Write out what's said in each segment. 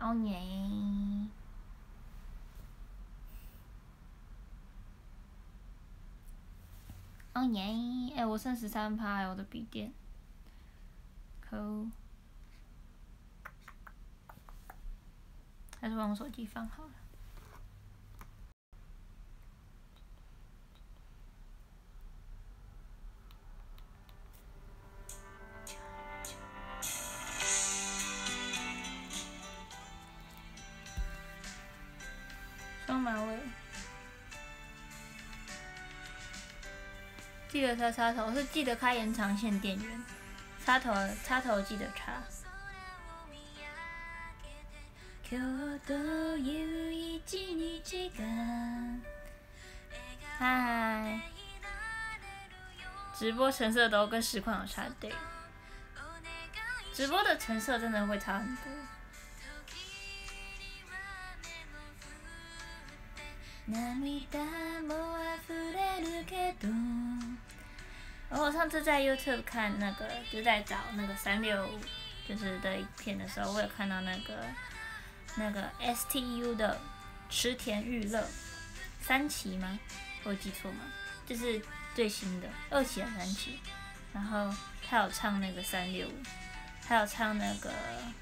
哦耶！哦耶！哎，我剩13%，我的笔电。可恶！还是把我手机放好了。双马尾。记得插插头，是记得开延长线电源。插头记得插。嗨。直播成色都跟实况有差，对。直播的成色真的会差很多。我上次在 YouTube 看那个，就在找那个365就是的影片的时候，我有看到那个 STU 的池田裕乐3期吗？我有记错吗？就是最新的2期还是3期？然后他有唱那个365，还有唱那个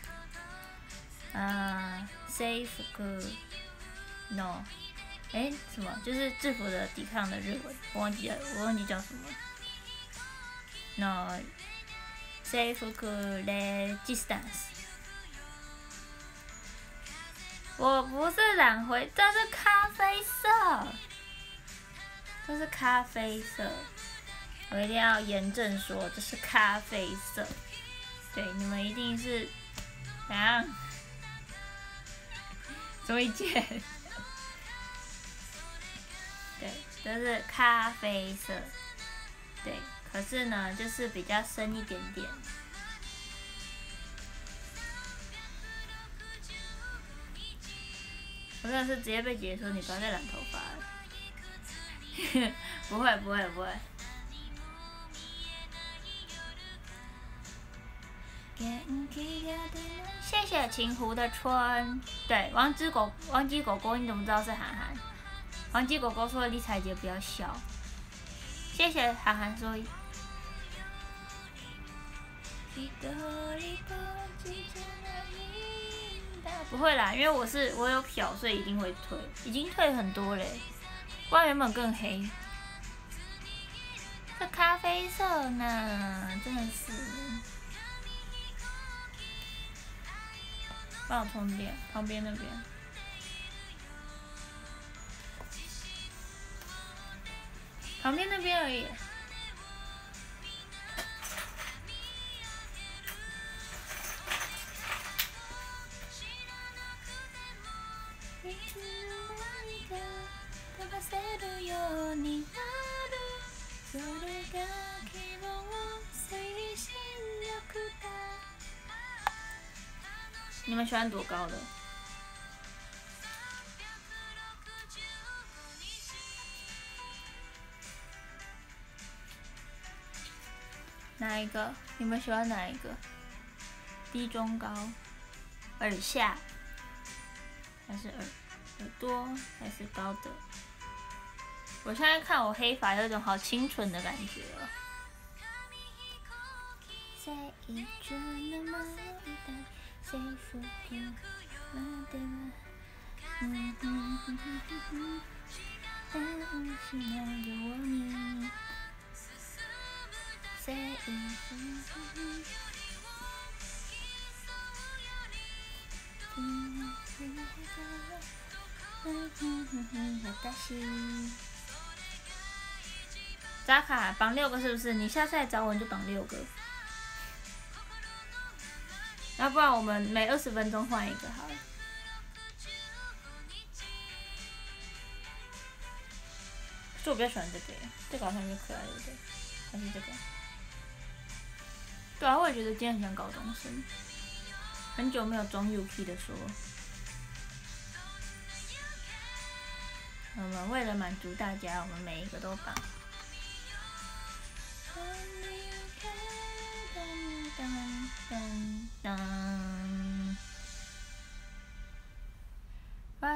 Safe Good No， 什么？就是制服的抵抗的日文，我忘记叫什么。No Safe Good Resistance。我不是染灰，这是咖啡色，这是咖啡色。我一定要严正说，这是咖啡色。对，你们一定是怎样？什么意见？对，这是咖啡色。对，可是呢，就是比较深一点点。我真的是直接被姐姐说你不要再染头发了。不会不会不会。谢谢晴湖的春。对，王鸡狗狗，你怎么知道是涵涵？王鸡狗狗说李彩洁不要笑。谢谢涵涵说。不会啦，因为我有漂，所以一定会退，已经退很多嘞，不然原本更黑。这咖啡色呢，真的是。帮我充电，旁边那边。旁边那边而已。你们喜欢多高的？哪一个？你们喜欢哪一个？低、中、高？耳下？还是耳朵？还是高的？我现在看我黑发有一种好清纯的感觉哦。扎卡绑6个是不是？你下次来找我你就绑6个，要不然我们每20分钟换一个好了。可是我比较喜欢这个，这个好像比较可爱，对不对？还是这个？对啊，我也觉得今天很像高中生，很久没有装 UK 的说。我们为了满足大家，我们每一个都绑。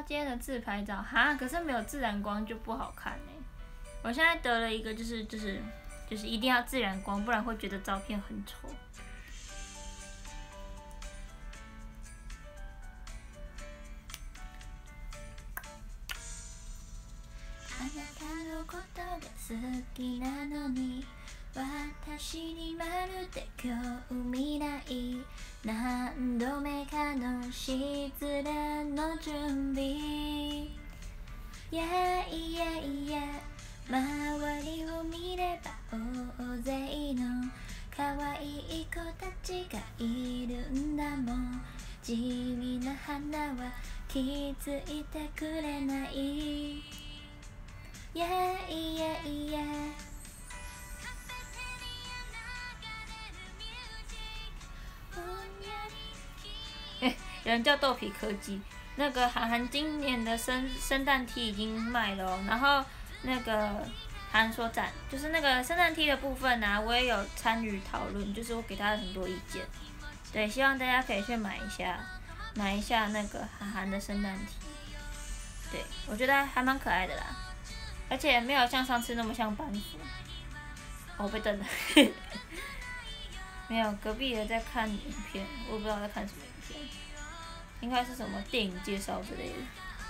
今天的自拍照哈，可是没有自然光就不好看呢。我现在得了一个就是一定要自然光，不然会觉得照片很丑。あなたのことが好きなのに私にまるで興味ない何度目かの失恋の準備 Yeah yeah yeah 周りを見れば大勢の可愛い子たちがいるんだもん地味な花は気づいてくれない Yeah yeah yeah 有人叫豆皮科技，那个韩寒今年的圣诞 T 已经卖了然后那个韩说赞，就是那个圣诞 T 的部分啊，我也有参与讨论，就是我给他很多意见，对，希望大家可以去买一下那个韩寒的圣诞 T， 对我觉得还蛮可爱的啦，而且没有像上次那么像班服，我被瞪了，没有，隔壁也在看影片，我不知道在看什么影片。应该是什么电影介绍之类的。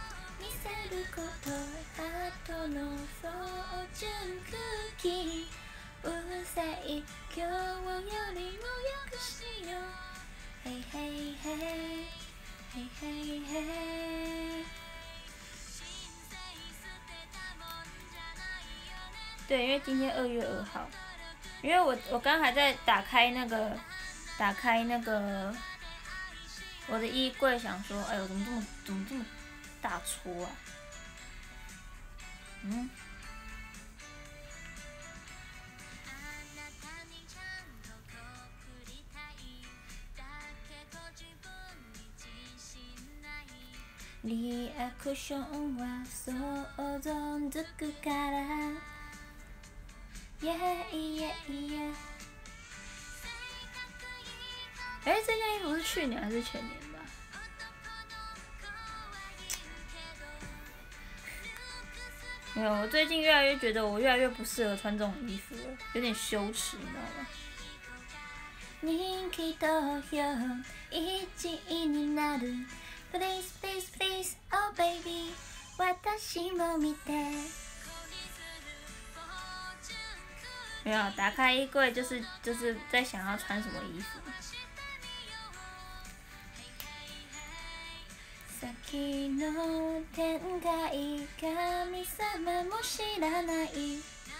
对，因为今天2月2号，因为我刚还在打开那个我的衣柜，想说，哎呦，怎么这么大撮啊？リアクションは想像つくから。Yeah yeah yeah。哎，这件衣服是去年还是前年的？没有，我最近越来越觉得我越来越不适合穿这种衣服了，有点羞耻，你知道吗？人気投票1位になる Please please please oh baby 私も見て。没有，打开衣柜就是在想要穿什么衣服。先の展開神様も知らない。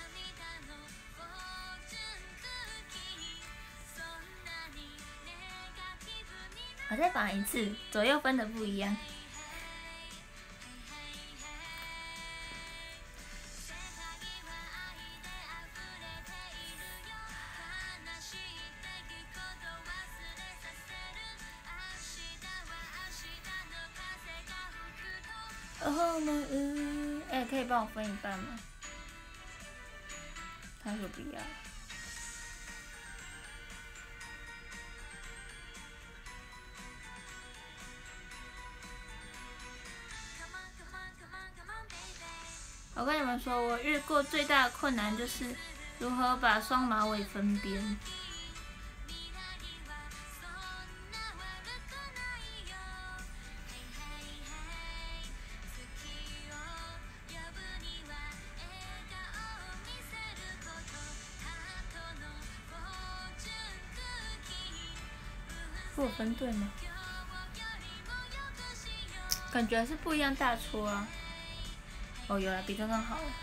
我再绑一次，左右分的不一样。哎，可以帮我分一半吗？他说不要。我跟你们说，我遇过最大的困难就是如何把双马尾分边。我分对吗？感觉还是不一样大撮啊。哦，有了，比刚刚好了。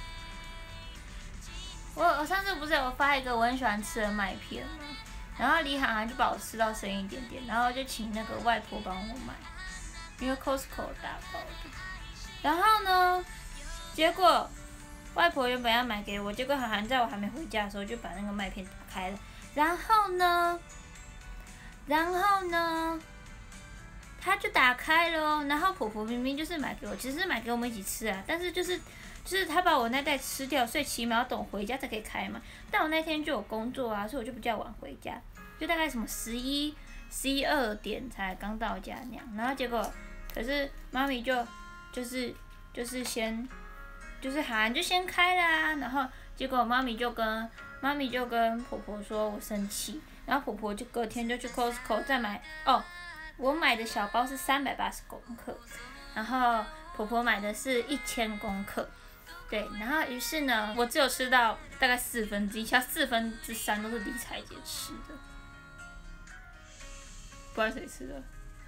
我上次不是有发一个我很喜欢吃的麦片吗？然后李涵涵就把我吃到剩一点点，然后就请那个外婆帮我买，因为 Costco 打包的。然后呢，结果外婆原本要买给我，结果涵涵在我还没回家的时候就把那个麦片打开了。然后呢，他就打开了哦，然后婆婆明明就是买给我，其实是买给我们一起吃啊，但是就是他把我那袋吃掉，所以起码要等我回家才可以开嘛。但我那天就有工作啊，所以我就比较晚回家，就大概什么11、12点才刚到家那样。然后结果，可是妈咪就就是先就是好就先开啦，然后结果妈咪就跟婆婆说我生气，然后婆婆就隔天就去 Costco 再买我买的小包是380公克，然后婆婆买的是1000公克，对，然后于是呢，我只有吃到大概1/4，其他3/4都是李彩姐吃的，不知道谁吃的。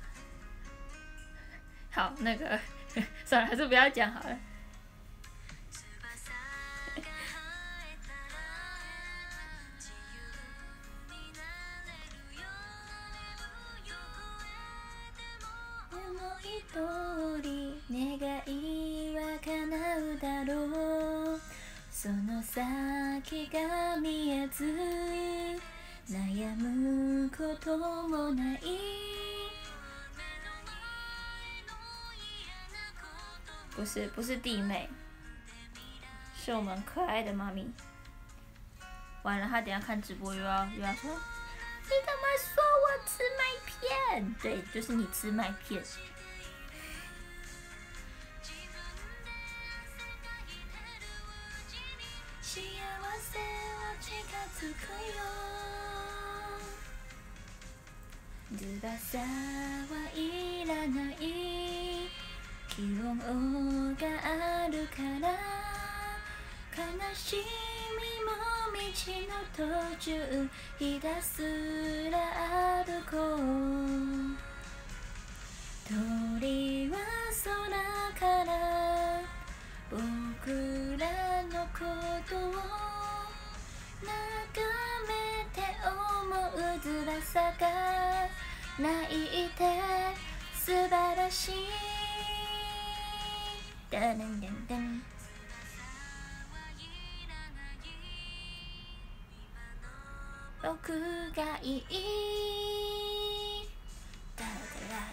好，那个算了，还是不要讲好了。その先が見えず悩むこともない不是弟妹，是我们可爱的妈咪。完了，她等一下看直播又要说，你干嘛说我吃麦片？对，就是你吃麦片。翼はいらない希望があるから悲しみも道の途中ひたすら歩こう鳥は空から僕らのことを眺めて思うずらさが泣いて素晴らしいダンダンダンダン僕がいいダラダラ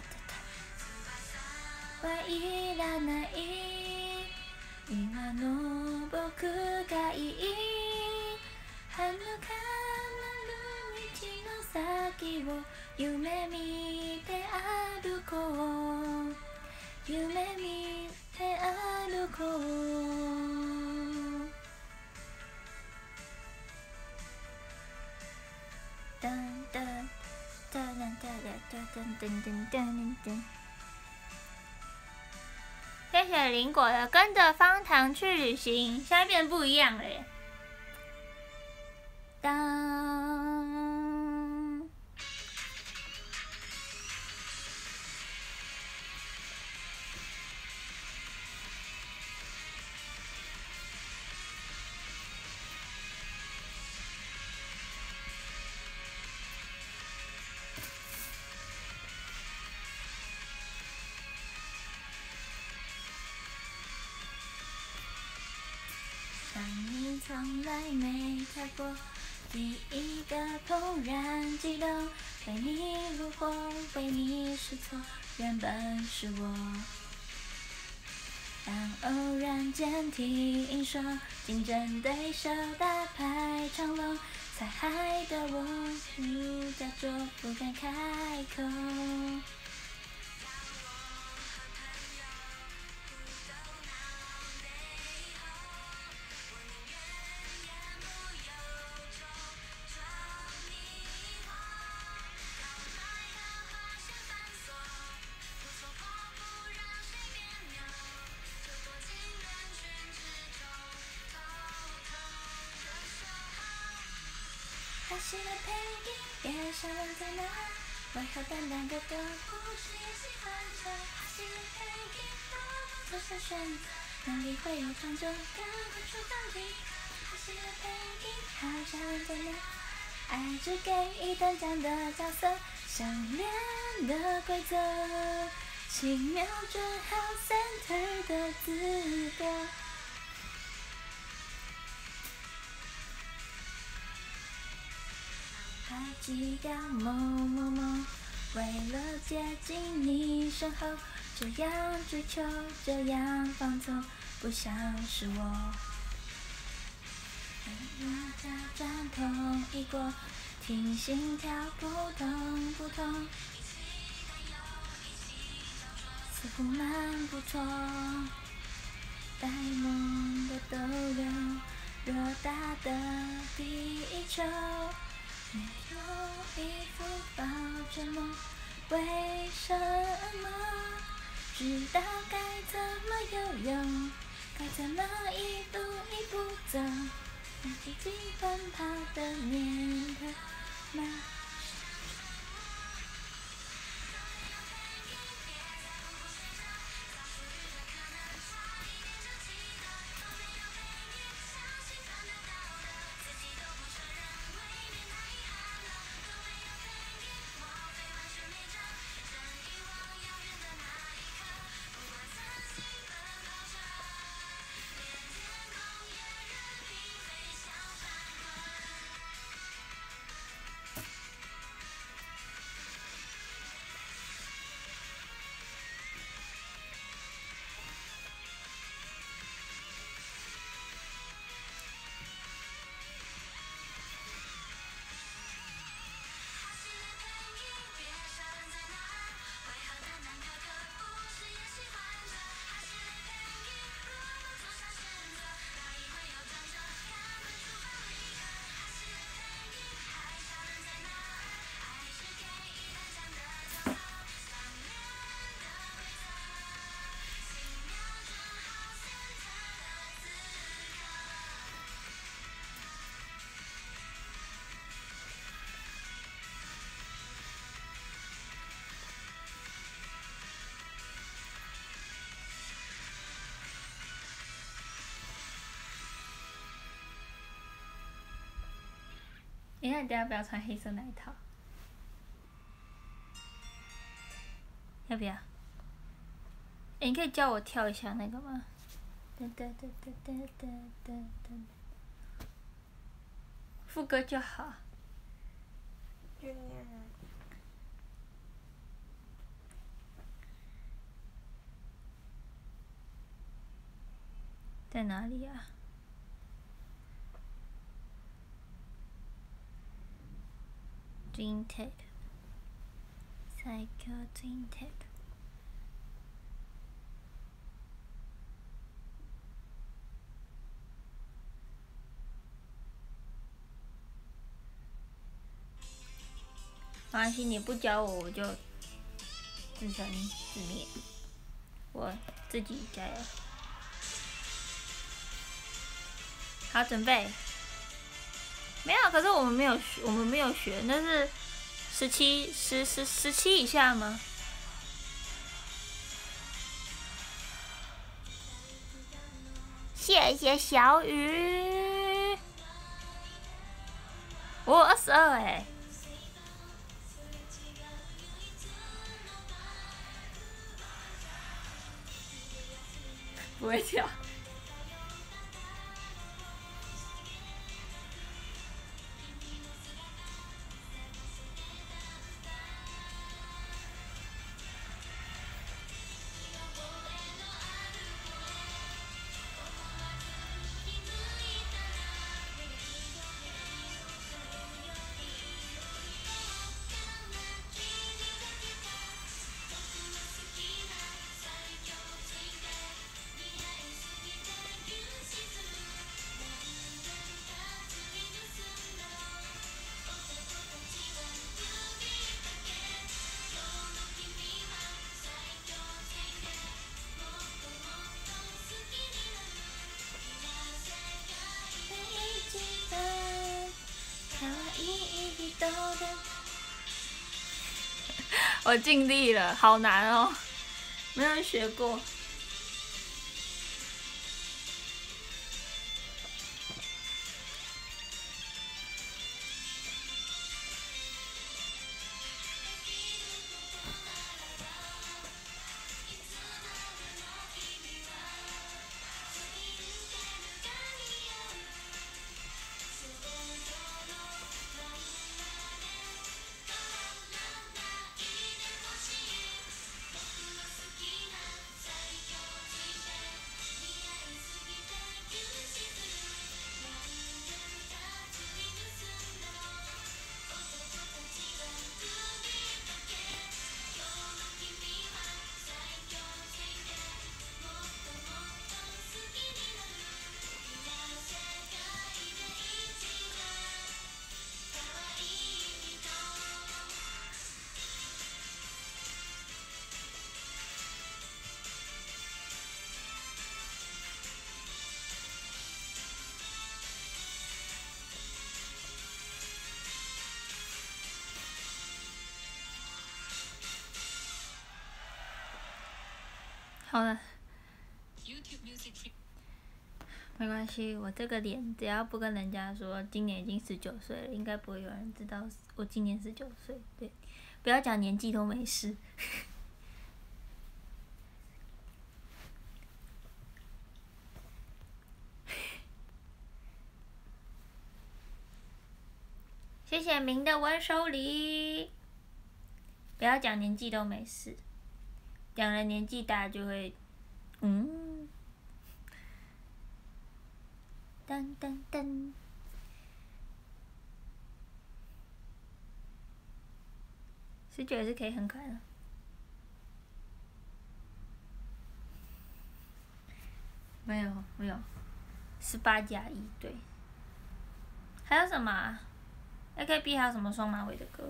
ダダはいらない今の僕がいい遥かなる道の先を夢見て歩こう夢見て歩こうダンダンダンダンダンダンダンダンダンダンダン谢谢林果的跟着方糖去旅行，现在变得不一样了耶。当你从来没跳过第一个怦然激动，为你如火，为你是错，原本是我。当偶然间听说竞争对手大排长龙，才害得我假作不敢开口。走了陪你，别想问在哪，为何单单个的不是也喜欢着？走了陪你，我不做选择，哪里会有转折，赶快出放弃。走了陪你，好想问在哪，爱只给一等奖的角色，相恋的规则，轻描准好 center 的资格。还记得某某某，为了接近你身后，这样追求，这样放纵，不像是我。假装同意过，听心跳扑通扑通。 似乎蛮不错。呆萌的逗留，偌大的地球，没有衣服抱着梦，为什么？知道该怎么游泳，该怎么一步一步走，让自己奔跑的念头慢。那你等下不要穿黑色那一套，要不要？你可以教我跳一下那个吗？副歌就好。在哪里啊？Twin Tape Psycho Twin Tape 没关系，你不教我，我就自生自灭，我自己加油。好，准备。没有，可是我们没有学，那是17以下吗？谢谢小雨，我22哎，不会跳。我尽力了，好难哦，没有人学过。 好了，没关系，我这个脸只要不跟人家说今年已经19岁了，应该不会有人知道我今年19岁。对，不要讲年纪都没事。谢谢明的温收礼。不要讲年纪都没事，讲了年纪大就会，噔噔噔。19也是可以很可爱的。没有，18+1对。还有什么啊？AKB 还有什么双马尾的歌？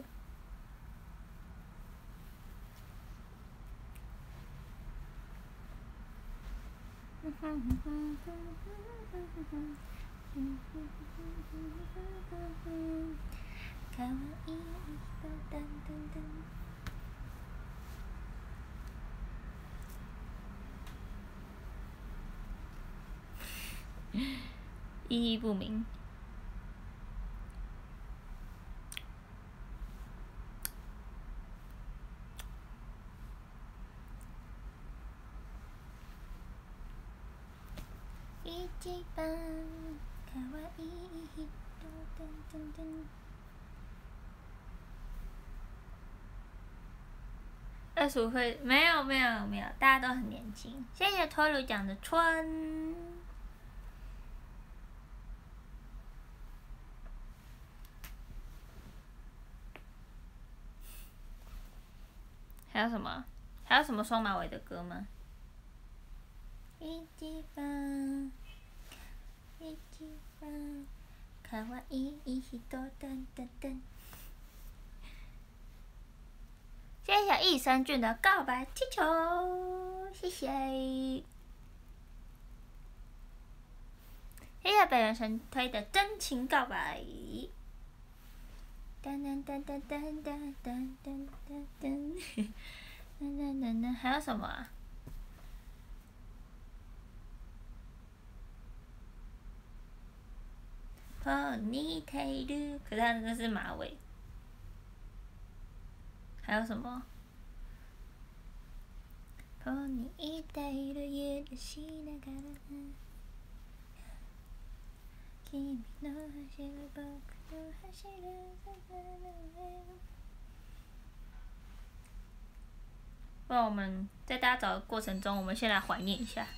意义不明。一番可愛い人25岁没有，大家都很年轻。谢谢托鲁讲的春。还有什么？还有什么双马尾的歌吗？一番可愛い人噔噔噔。谢谢小益生菌的告白气球，谢谢。谢谢北原神推的真情告白。噔噔噔噔噔噔噔噔噔噔，还有什么啊？ponytail，可是它那是马尾。还有什么？ponytail許しながら君の走る僕の走る不然我们在大家找的过程中，我们先来怀念一下。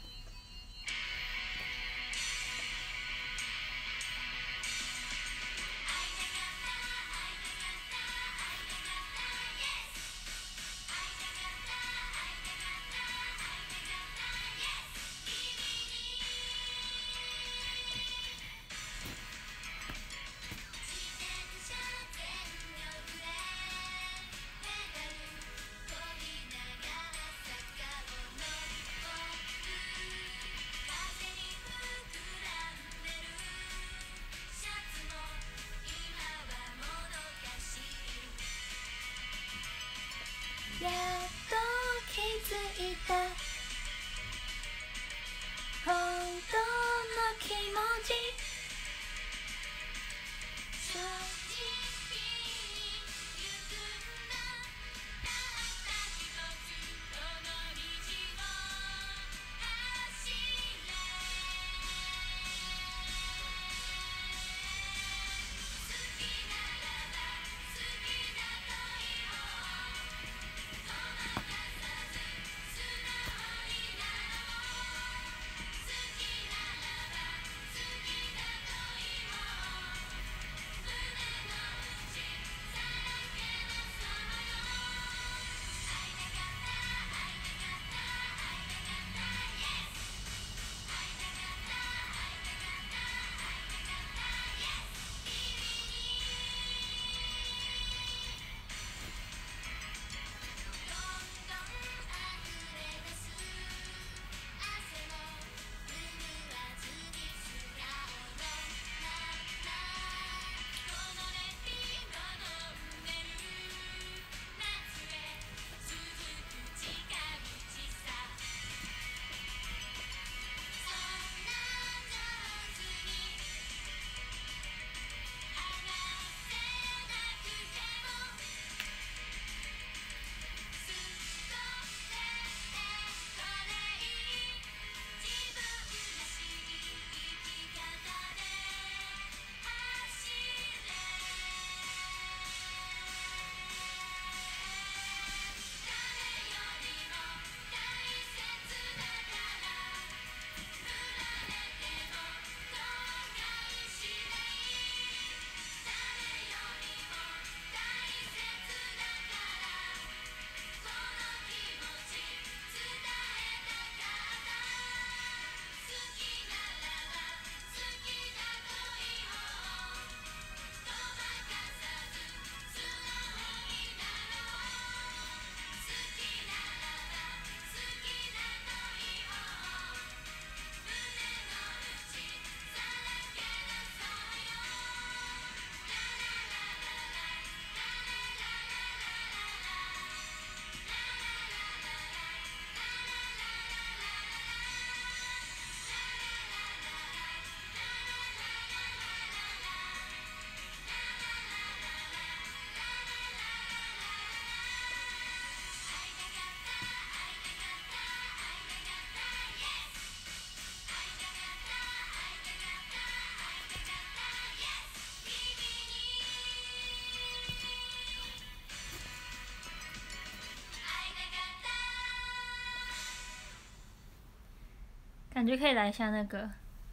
感觉可以来一下那个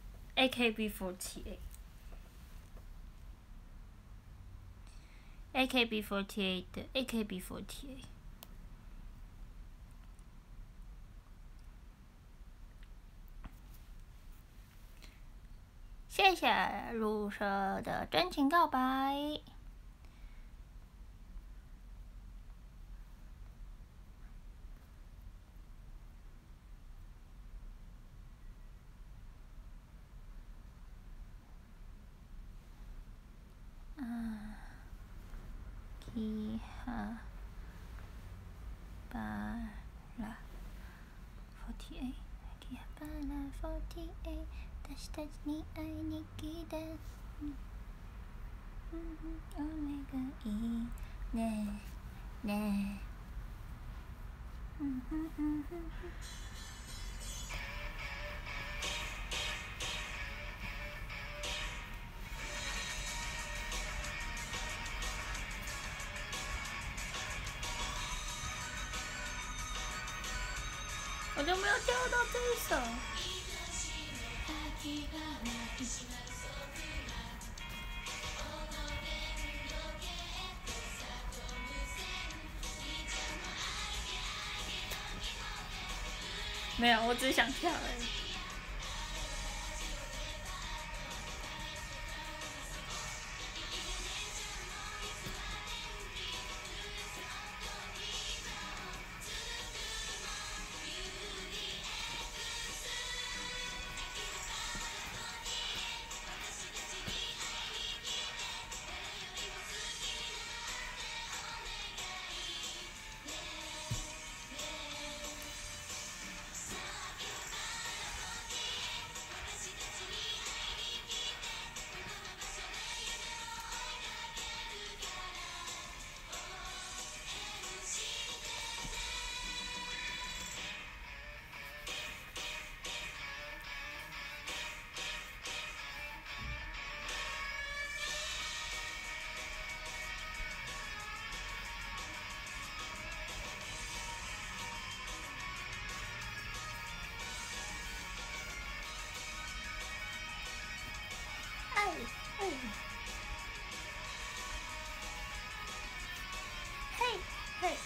AKB48 的 AKB48。谢谢入社的真情告白。秋葉原48秋葉原48私たちに会いに来てお願いねえねえ我就没有跳到这一首。没有，我只是想跳而已。嘿嘿。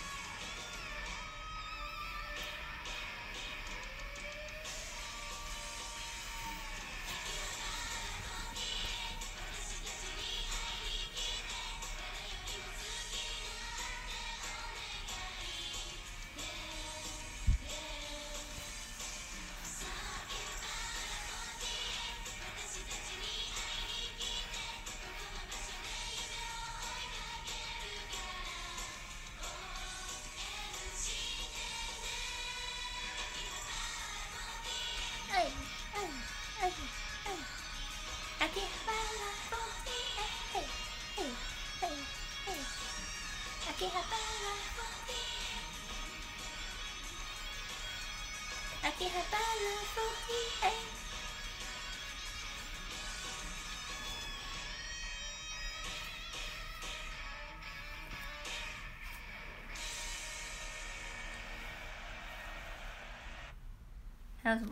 还有什么？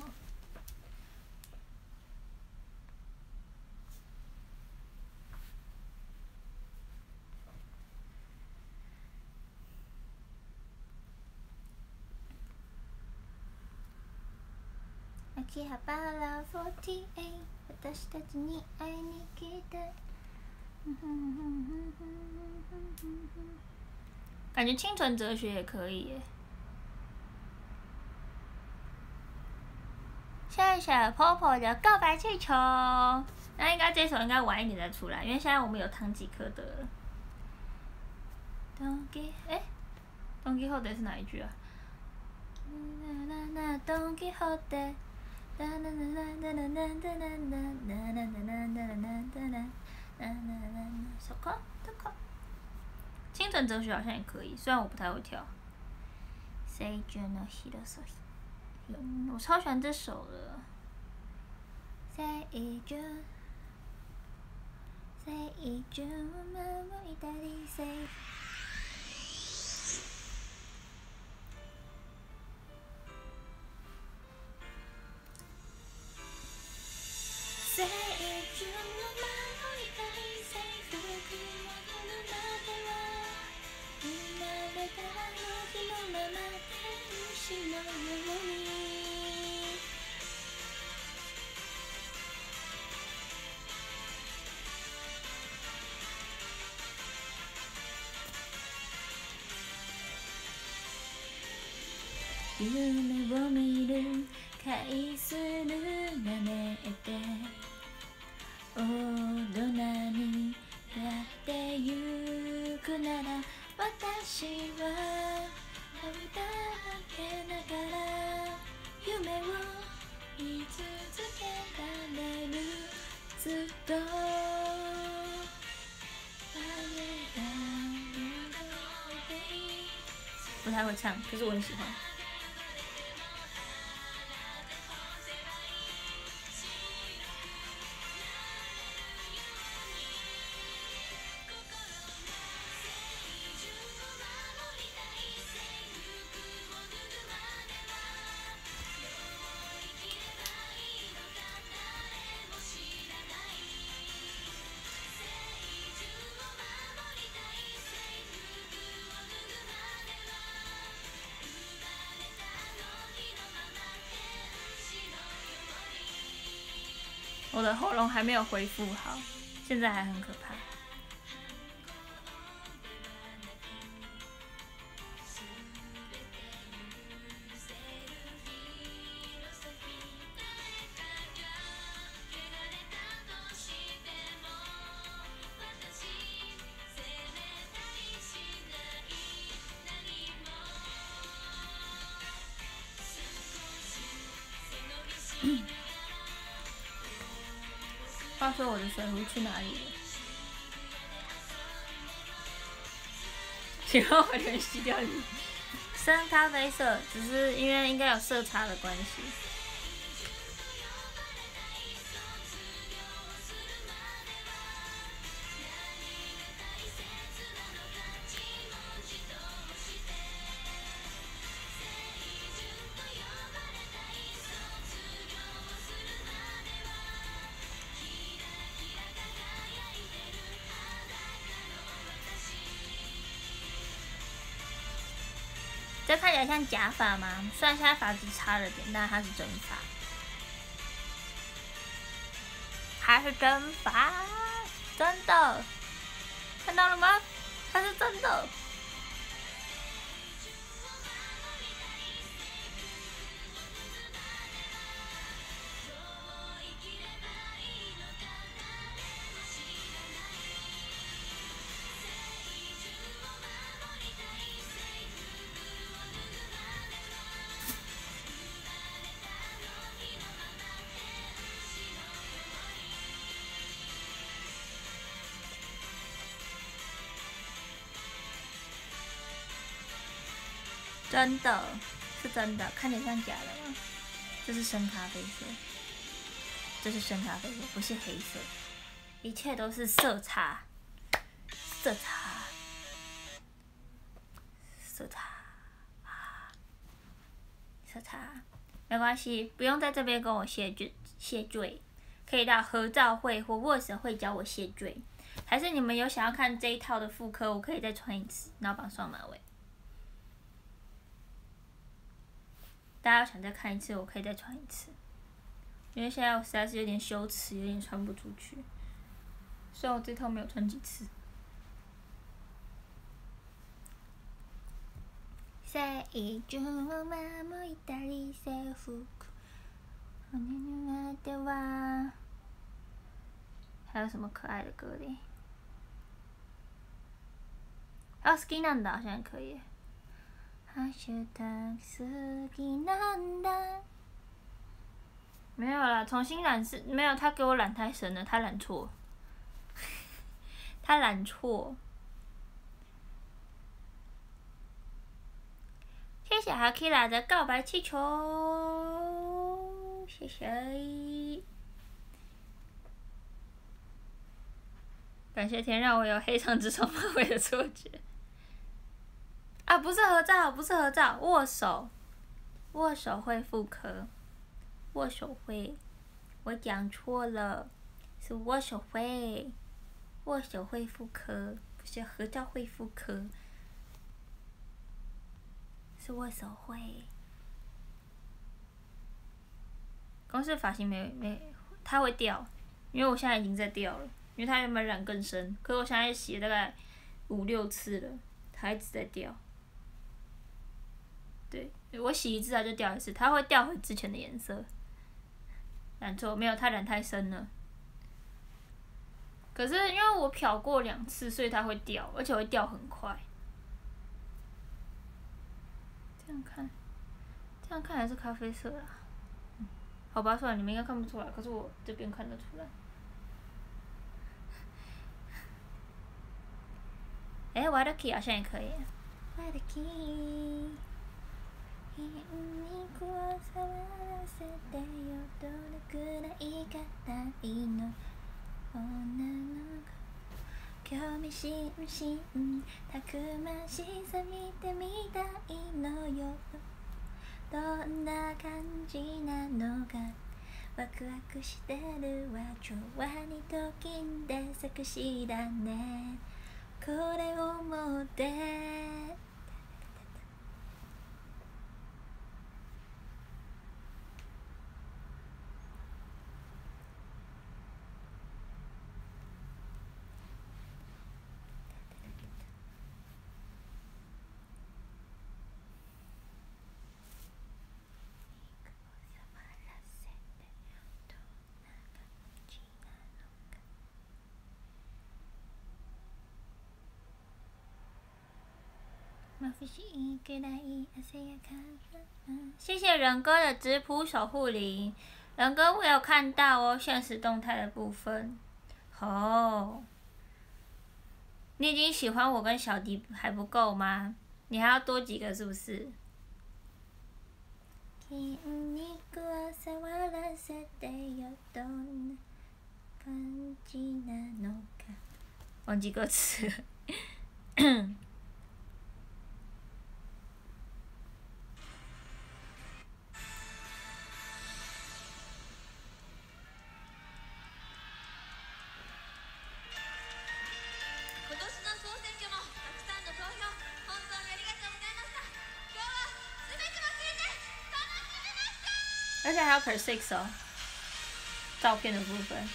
秋葉原48私たちに会いに来て。感觉清纯哲学也可以耶。谢谢 Popo 的告白气球，那应该这首应该晚一点再出来，因为现在我们有唐吉诃德了。Don Quixote 是哪一句啊？Don Quixote。そこどこ？清纯哲学好像也可以，虽然我不太会跳。Sage no Hirosohi，我超喜欢这首的。Sage，我守りたいSage。 夢を見る回数舐めて大人になってゆくなら私は涙けながら夢を見続けられるずっと不太会唱，可是我很喜欢。我的喉咙还没有恢复好，现在还很可怕。话说我的水壶去哪里了？请帮我联系掉你。深咖啡色，只是因为应该有色差的关系。这看起来像假发吗？虽然现在发质差了点，但它是真发，它是真发，真的，看到了吗？它是真的。真的是真的，看起来像假的吗？这是深咖啡色，这是深咖啡色，不是黑色，一切都是色差，色差，色差，色差，没关系，不用在这边跟我谢罪，可以到合照会或握手会教我谢罪，还是你们有想要看这一套的复刻，我可以再穿一次，然后绑双马尾。大家要想再看一次，我可以再穿一次，因为现在我实在是有点羞耻，有点穿不出去。虽然我这套没有穿几次。最終を守りたり制服骨のでは还有什么可爱的歌嘞？还有好きなんだ，好像也可以。ハッシュタグ好きなんだ。没有啦，重新染是没有，他给我染太深了，他染错，他染错。谢谢哈 Kira 的告白气球，谢谢。感谢天让我有黑长直冲马尾的错觉。啊，不是合照，不是合照，握手，握手会复刻，握手会，我讲错了，是握手会，握手会复刻，不是合照会复刻，是握手会。公司发型它会掉，因为我现在已经在掉了，因为它原本染更深，可是我现在洗了大概5、6次了，它一直在掉。对， 我洗一次它就掉一次，它会掉回之前的颜色。染错没有，它染太深了。可是因为我漂过2次，所以它会掉，而且会掉很快。这样看还是咖啡色啦。好吧，算了，你们应该看不出来，可是我这边看得出来。我的 key 好像也可以。我的 key。にくを触らせてよどれくらい硬いの女の子興味津々たくましさ見てみたいのよどんな感じなのかワクワクしてるわ調和にときんでセクシーだねこれを持って谢谢仁哥的直扑守护灵，仁哥我有看到哦，现实动态的部分。你已经喜欢我跟小迪还不够吗？你还要多几个是不是？忘记歌词了。而且还有 per6 哦，照片的部分。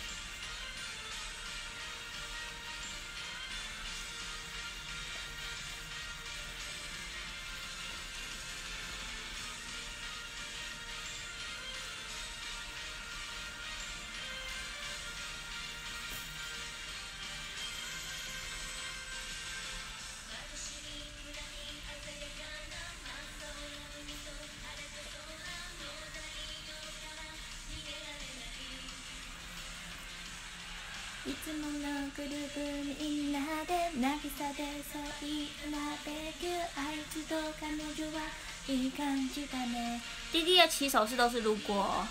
いつものグループみんなで渚でそういうバーベキューあいつと彼女はいい感じだね。弟弟的起手式都是路过哦。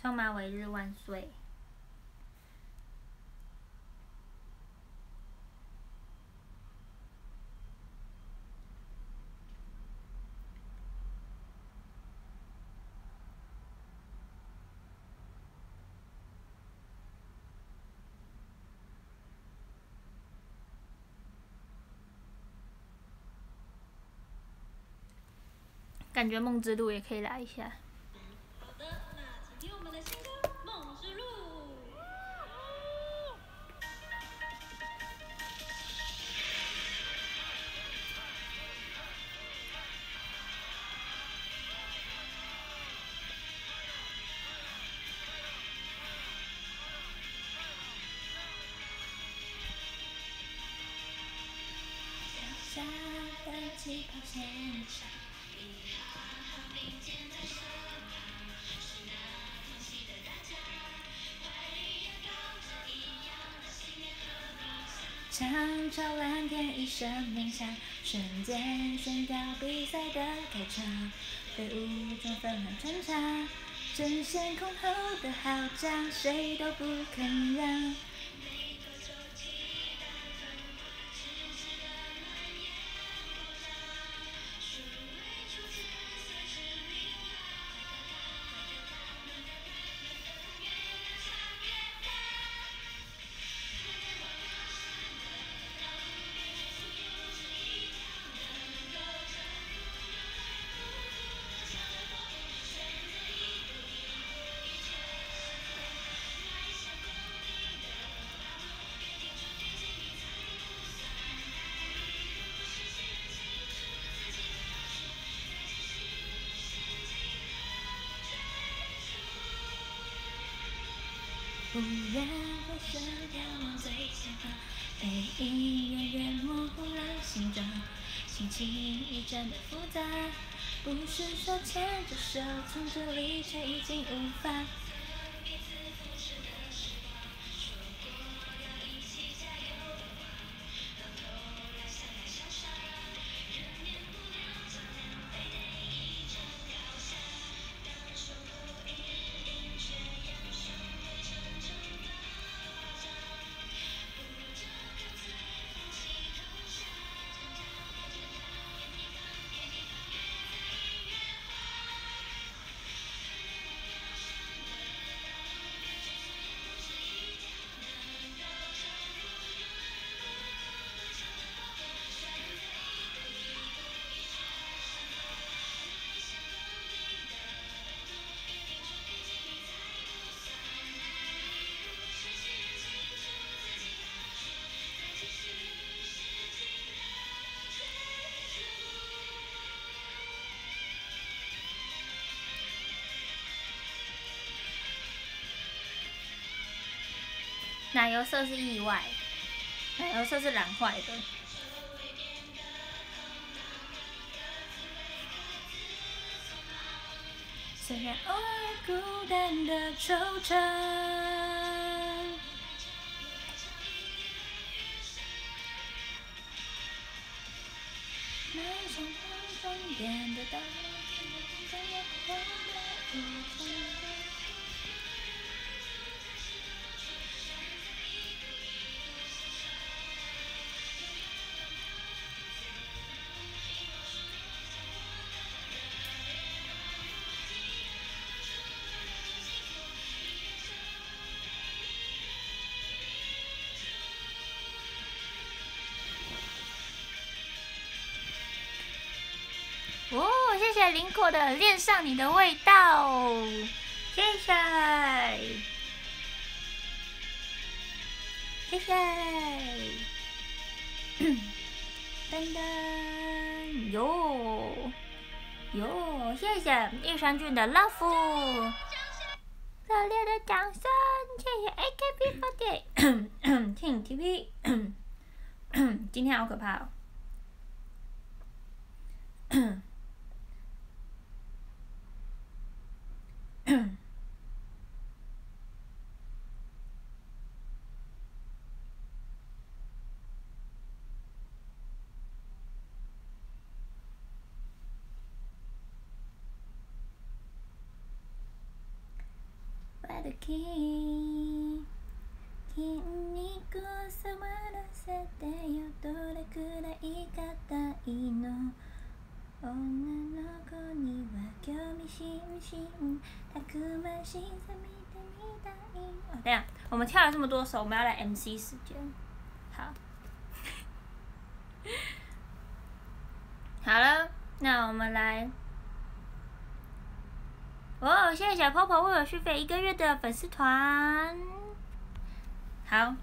秋马尾日万岁！感觉梦之路也可以来一下。 好的，那请听我们的新歌《梦之路》。 脚下的起跑线上。唱着蓝天一声鸣响，瞬间宣告比赛的开场。队伍中纷乱穿插，争先恐后的号角，谁都不肯让。忽然回身眺望最前方，背影远远模糊了形状，心情一阵的复杂。不是说牵着手从这里，却已经无法。奶油色是意外，奶油色是染坏的。虽然偶尔孤单的惆怅，迈向终点的道路，在夜空的无尽的。哦，谢谢林口的《恋上你的味道》，谢谢，谢谢，噔噔，哟哟，谢谢叶山俊的 love， 热烈的掌声，谢谢 AKB48 听 TV， 今天好可怕哦。 時筋肉触らせてよどれくらい硬いの女の子には興味津々たくましさ見てみたい哦，等一下，我们跳了这么多首，我们要来 MC 时间。好，好了，那我们来。哦，谢谢小泡泡为我续费1个月的粉丝团。好，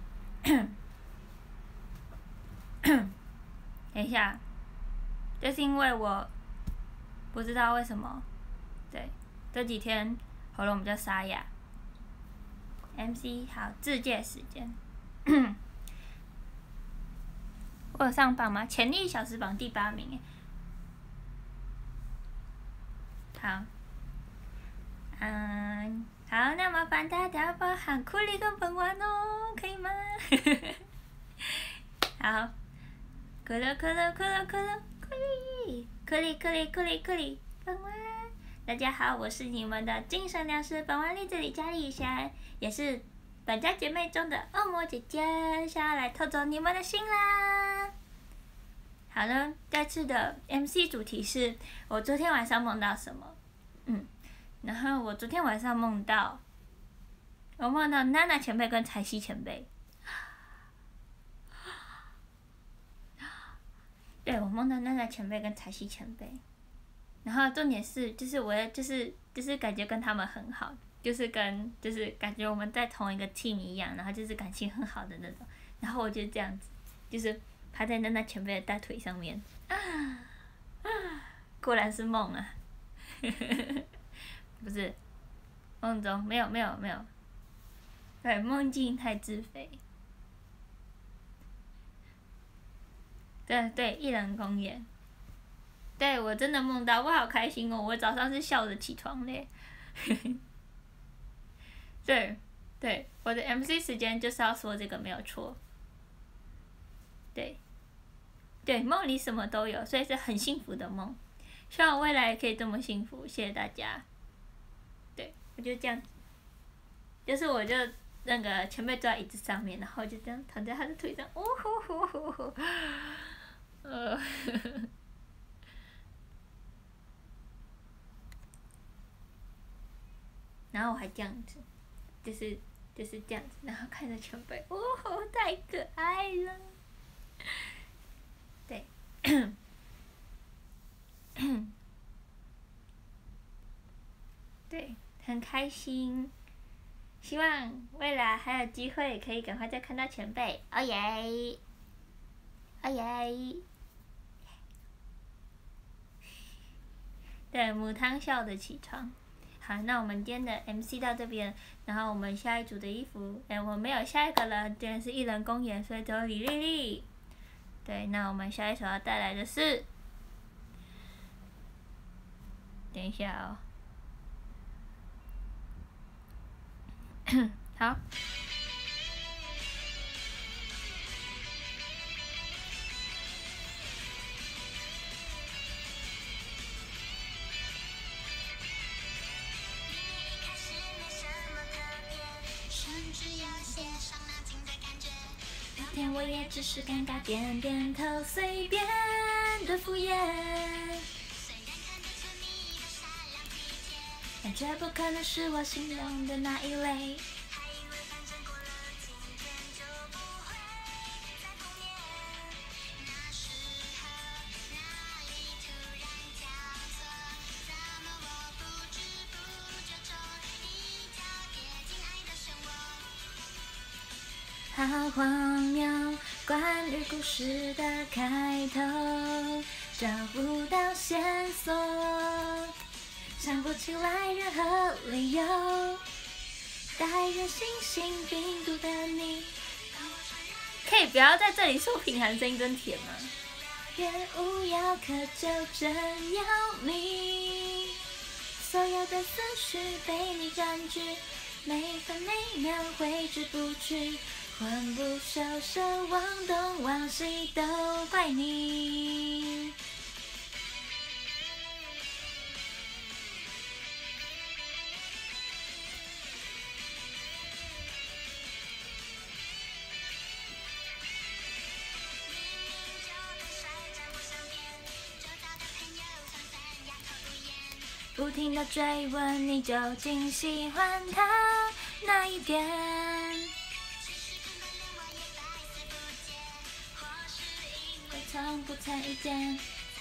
等一下，就是因为我不知道为什么，对，这几天喉咙比较沙哑。MC 好，自介时间。我有上榜吗？潜力小时榜第8名好，好，那麻烦大家包含库里跟本丸哦，可以吗？好，库里，本丸。大家好，我是你们的精神粮食本丸丽子李佳丽霞，也是本家姐妹中的恶魔姐姐，想要来偷走你们的心啦！好了，这次的 MC 主题是我昨天晚上梦到什么？然后我昨天晚上梦到娜娜前辈跟彩希前辈。对，我梦到娜娜前辈跟彩希前辈。然后重点是，就是我就是感觉跟他们很好，就是感觉我们在同一个 team 一样，然后就是感情很好的那种。然后我就这样子，就是趴在娜娜前辈的大腿上面。果然是梦啊！不是，梦中没有，对，梦境太自肥。对，艺人公演。对，我真的梦到，我好开心哦！我早上是笑着起床的。对，我的 MC 时间就是要说这个没有错。对，梦里什么都有，所以是很幸福的梦。希望我未来也可以这么幸福，谢谢大家。对，我就这样，就是我就那个前辈坐在椅子上面，然后就这样躺在他的腿上，哦吼吼吼吼，然后我还这样子，就是这样子，然后看着前辈，哦吼，太可爱了。对，对，很开心。希望未来还有机会可以赶快再看到前辈，哦耶！哦耶！对，母汤笑着起床。好，那我们今天的 MC 到这边，然后我们下一组的衣服，我没有下一个了，今天是艺人公演，所以只有李丽丽。对，那我们下一首要带来的是，等一下哦。好。那天我也只是尴尬点点头，随便的敷衍。但绝不可能是我心中的那一位。好荒谬，关于故事的开头，找不到线索。想不起来任何理由，带着新型病毒的你，可以不要在这里说品涵声音真甜吗？别无药可救，真要你，所有的思绪被你占据，每分每秒挥之不去，魂不守舍，忘东忘西都怪你。 不停的追问你究竟喜欢他哪一点？我从不曾遇见。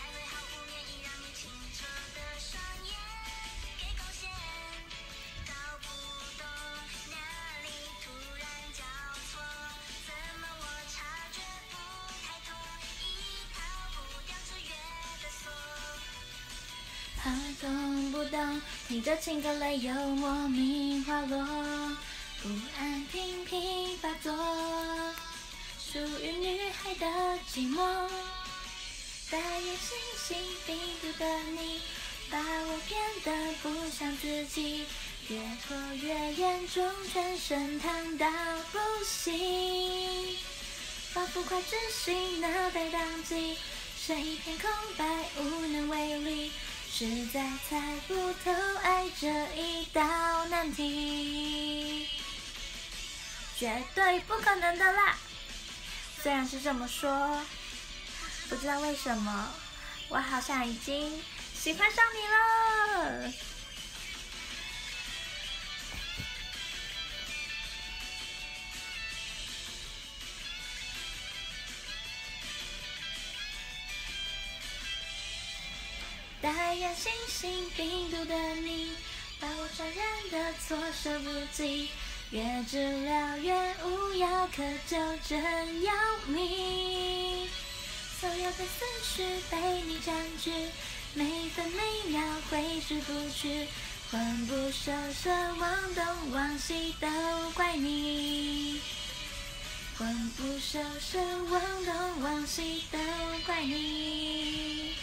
他懂不懂？听着情歌泪又莫名滑落，不安频频发作，属于女孩的寂寞。带有星星病毒的你，把我变得不像自己，越拖越严重，全身烫到不行，仿佛快窒息，脑袋宕机，剩一片空白，无能为力。实在猜不透爱这一道难题，绝对不可能的啦！虽然是这么说，不知道为什么，我好像已经喜欢上你了。带有新型病毒的你，把我传染得措手不及，越治疗越无药可救，真要命。所有的思绪被你占据，每分每秒挥之不去，魂不守舍，忘东忘西都怪你。魂不守舍，忘东忘西都怪你。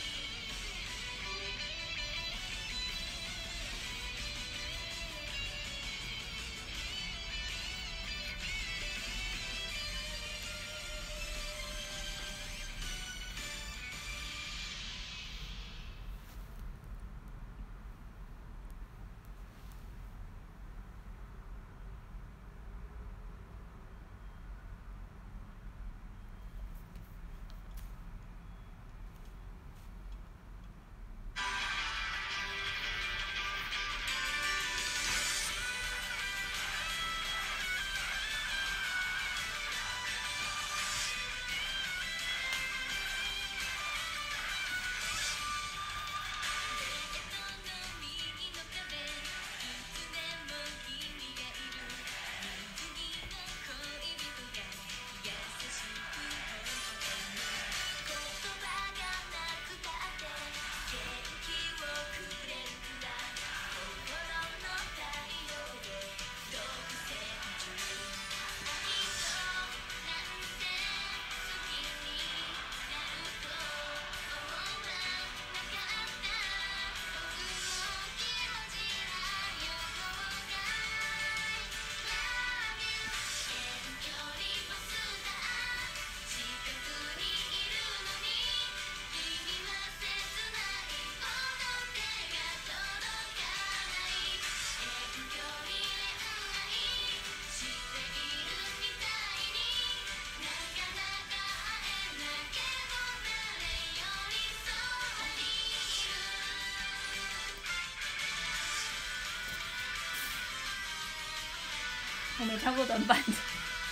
我没跳过短板的。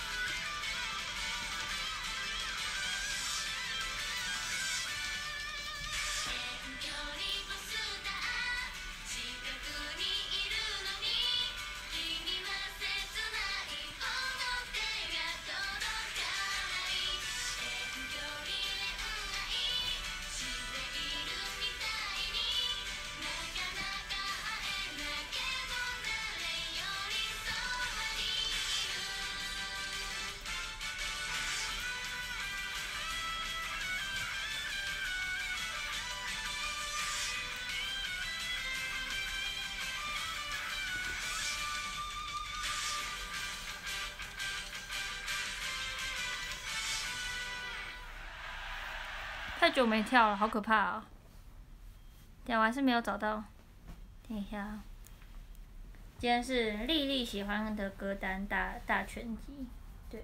太久没跳了，好可怕啊！等下我还是没有找到，等一下啊。今天是丽丽喜欢的歌单大全集，对。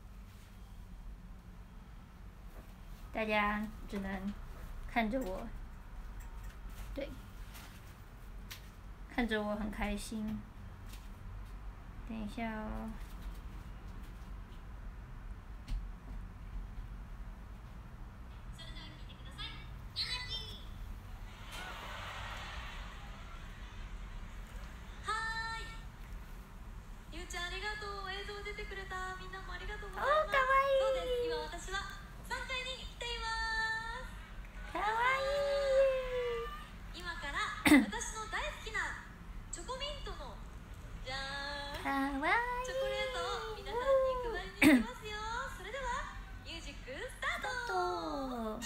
大家只能看着我对，看着我很开心。等一下哦。 ゆうちゃんありがとう。映像出てくれたみんなもありがとうございます。 かわいい。 そうです。今私は3階に来ています。 かわいい。今から私の大好きなチョコミントのじゃーんかわいい。 チョコレートを皆さんに配りに行きますよ。それではミュージックスタート。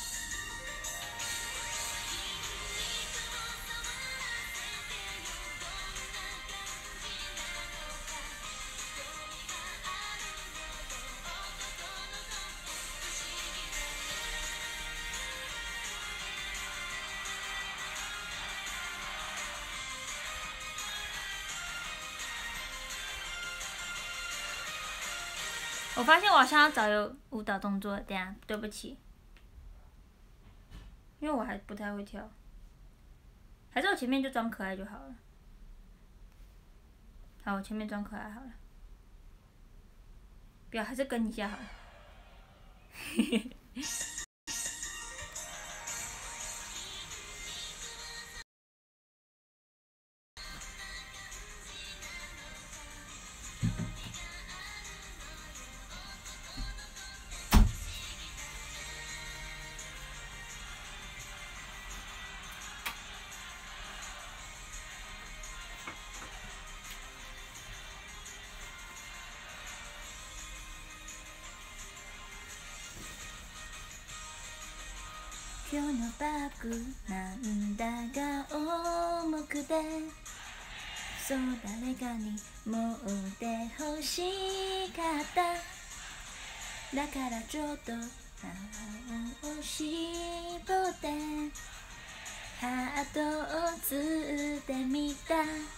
我发现我好像要找有舞蹈动作，等下，对不起，因为我还不太会跳，还是我前面就装可爱就好了。好，我前面装可爱好了，不要，还是跟一下好了。嘿嘿。今日のバッグなんだか重くて、そう誰かに持って欲しかった。だからちょっと歯を絞ってハートをつってみた。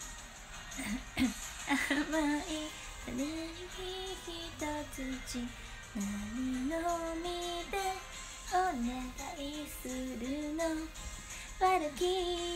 甘い種一つ何のみでお願いするの悪気。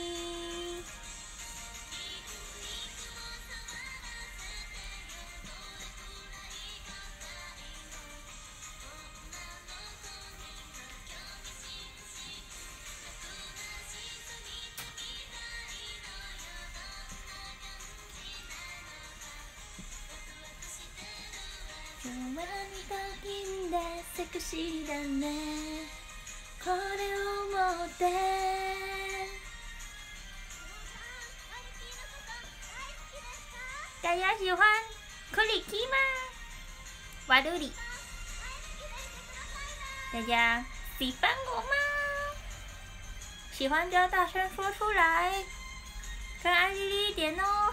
今日は見ときんでセクシーだね。これを持って大家喜欢クリキ吗？ワルリ，大家喜欢我吗？喜欢就要大声说出来，更安静一点哦。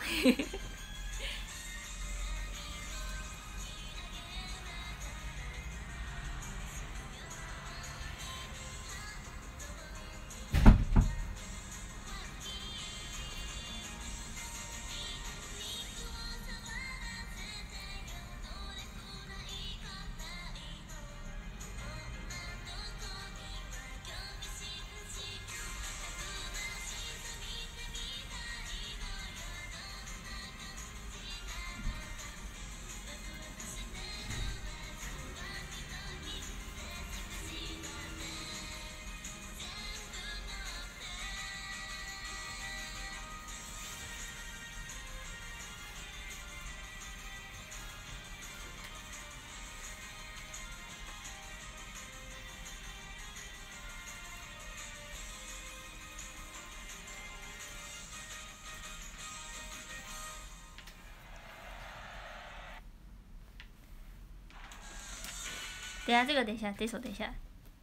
等一下这个，等一下这首，等一下，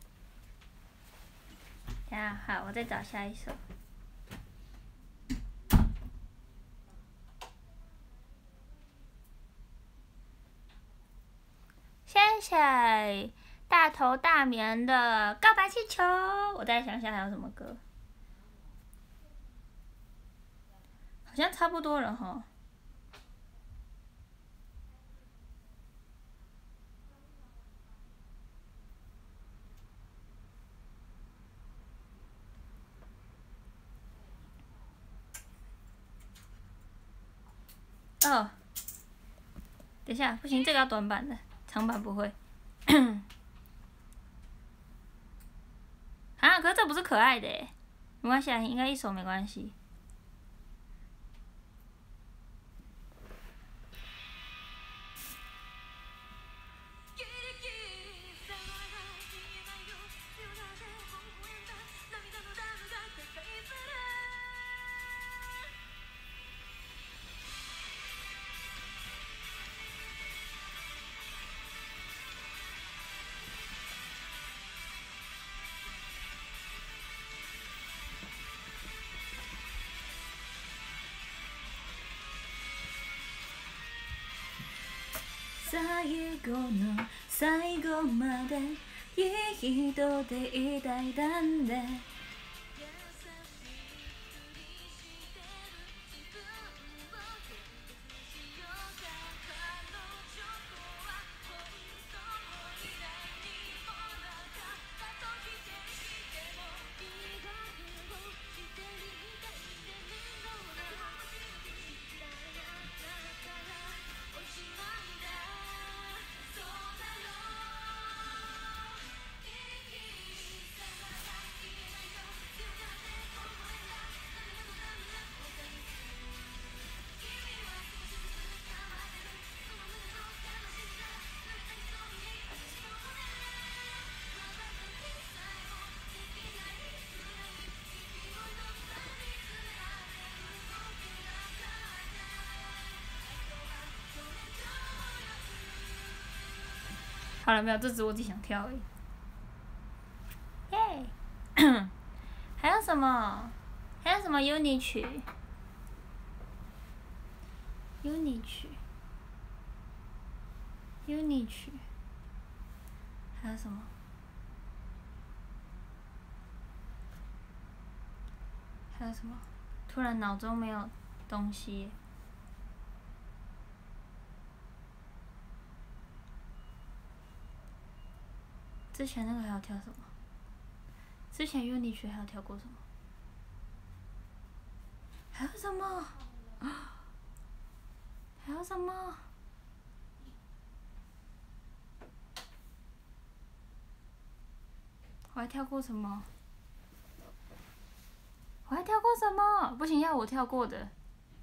等一下好，我再找下一首。谢谢大头大棉的告白气球，我再想想还有什么歌，好像差不多了齁。 哦，等一下，不行，这个要短版的，长版不会。啊，可是这不是可爱的耶，没关系啊，应该一首没关系。最後の最後までいい人でいたいなんで好了没有？这只是我自己想跳而已。耶！还有什么？还有什么 uni 曲？uni 曲？uni 曲？还有什么？还有什么？突然脑中没有东西。之前那个还要跳什么？之前 uni 曲还有跳过什么？还有什么？还有什么？我还跳过什么？我还跳过什么？不行，要我跳过的。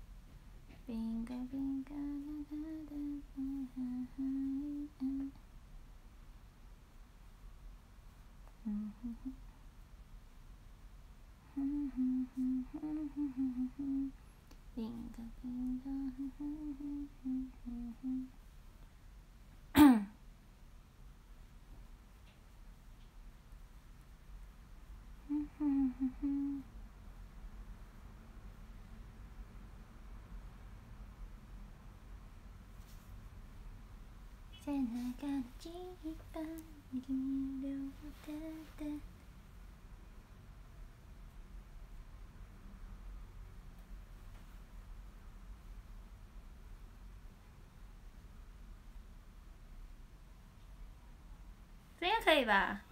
在那个记忆把你留的。这样可以吧？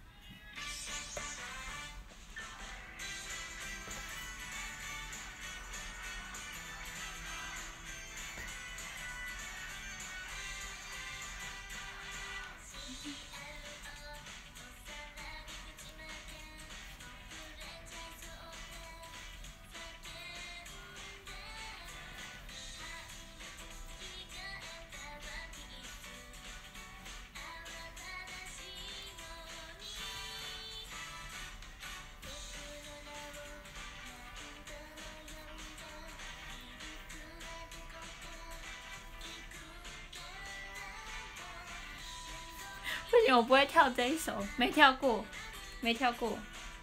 不行，我不会跳这一首，没跳过，没跳过。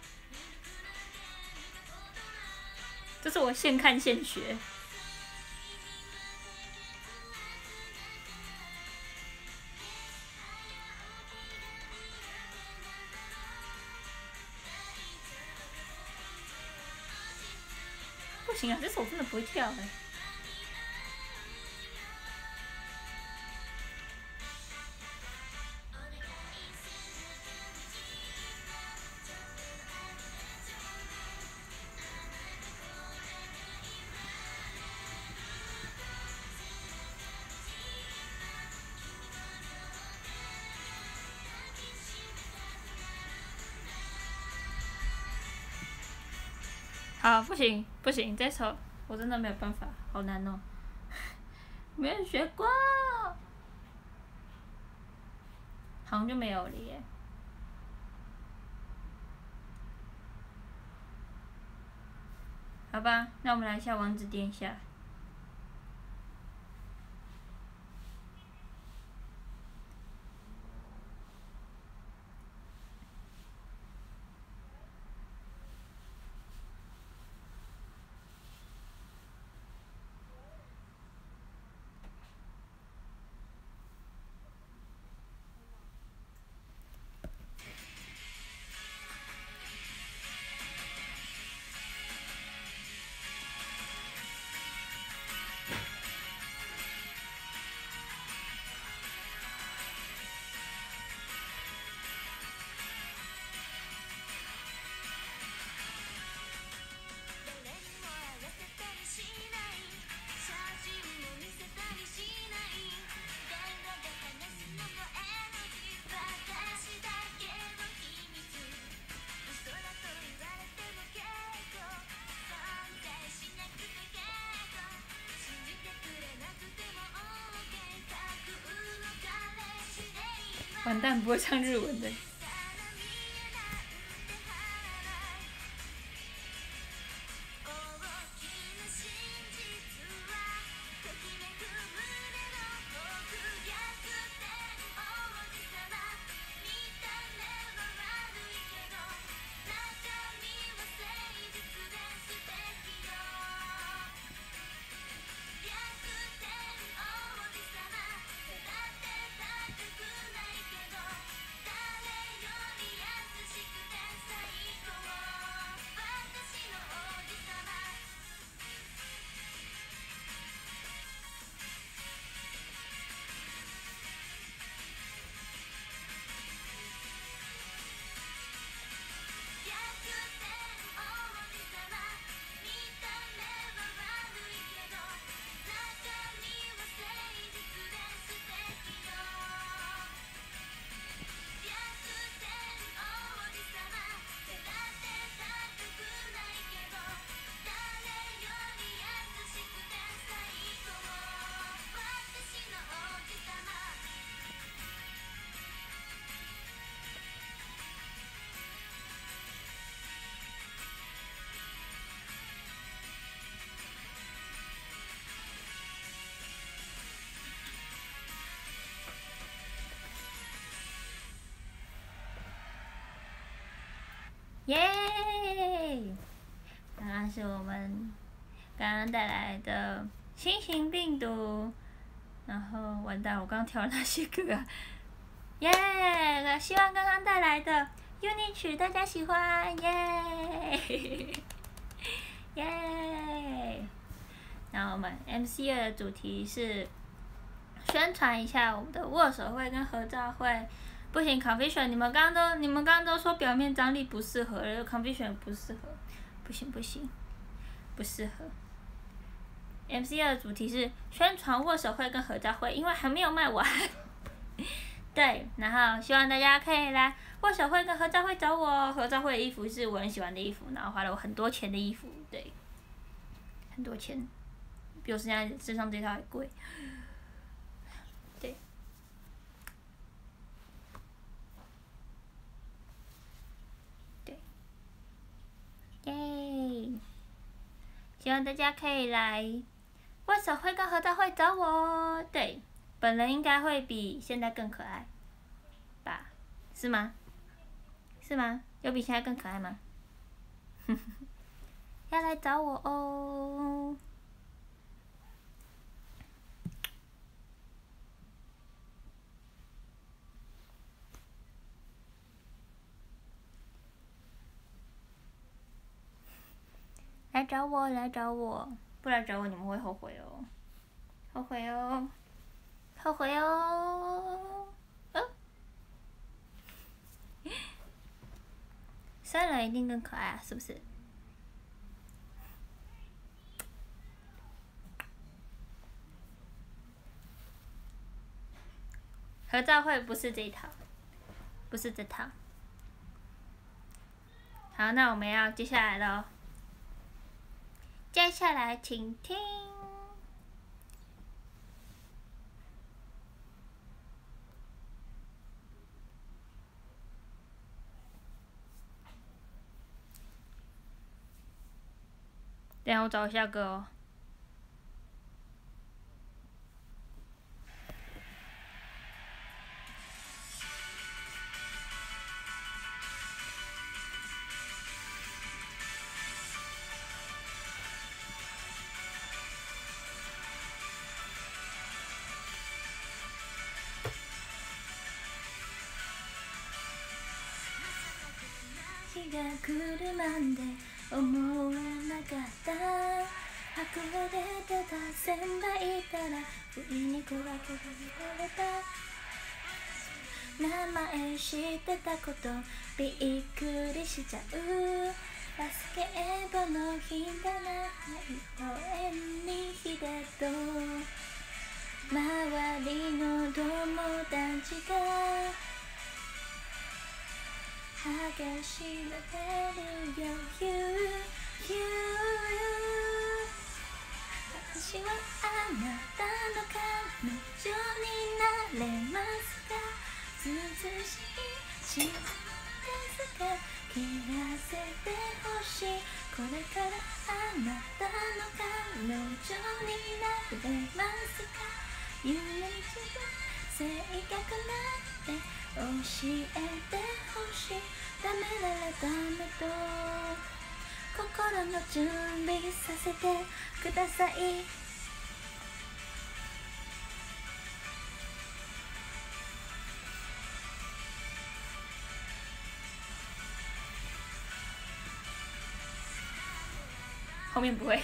这是我现看现学。不行啊，这首真的不会跳哎。 好，不行不行，这首我真的没有办法，好难哦，没有学过，好像就没有了耶。好吧，那我们来一下王子殿下。完蛋，不会唱日文的。耶！刚刚是我们刚刚带来的新型病毒，然后完蛋，我刚跳了那些歌啊！耶！希望刚刚带来的 UNI 曲大家喜欢，耶！耶！然后我们 MC2 的主题是宣传一下我们的握手会跟合照会。不行 ，Confusion， 你们刚刚都说表面张力不适合了 ，Confusion 不适合，不行，不适合。MC2 的主题是宣传握手会跟合照会，因为还没有卖完。对，然后希望大家可以来握手会跟合照会找我，合照会的衣服是我很喜欢的衣服，然后花了我很多钱的衣服，对，很多钱，比我现在身上这套还贵。对。耶！希望大家可以来握手会跟合照会找我哦。对，本人应该会比现在更可爱，吧？是吗？是吗？有比现在更可爱吗？要来找我哦！来找我，来找我！不来找我，你们会后悔哦，后悔哦，后悔哦！生人一定更可爱啊，是不是？合照会不是这一套，不是这套。好，那我们要接下来了。 接下来请听。等一下我找一下歌哦。 日が来るなんて思えなかった。運ばれてた線がいたら不意に砕けられた。名前知ってたことびっくりしちゃう。バスケ部の日だな、公園に秀と周りの友達が激しめてるよ。私はあなたの彼女になれますか。涼しい静かですか。聞かせてほしい。これからあなたの彼女になれますか。唯一正確なんて教えてほしい。ダメならダメと心の準備させてください。 后面不会。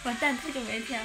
完蛋，这个没跳。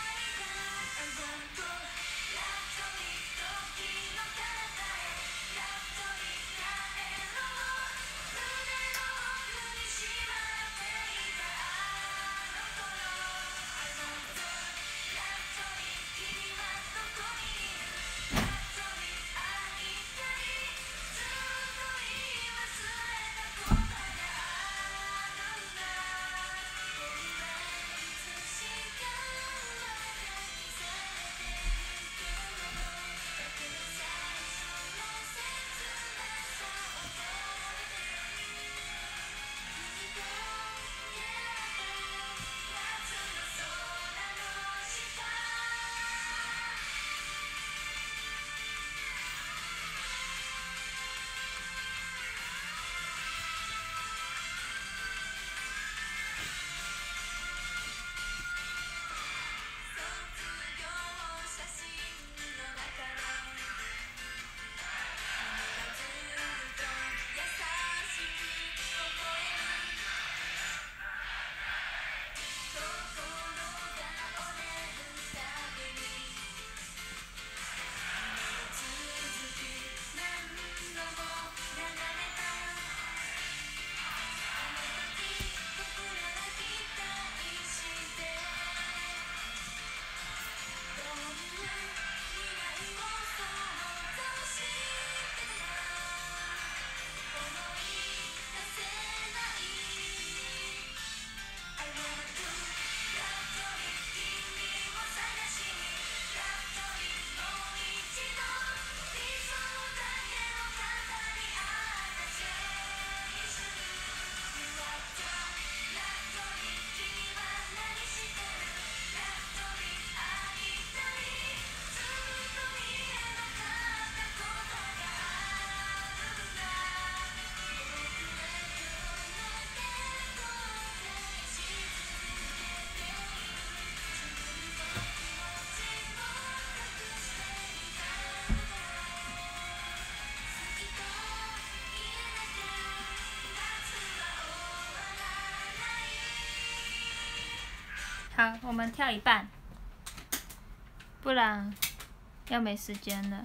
好，我们跳一半，不然要没时间了。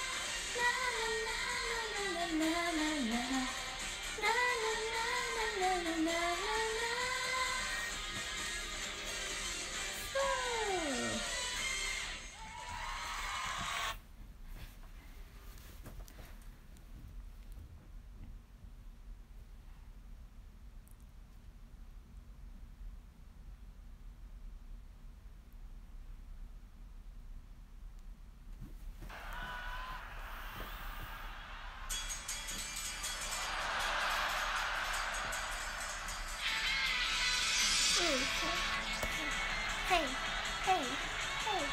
嘿，嘿，嘿，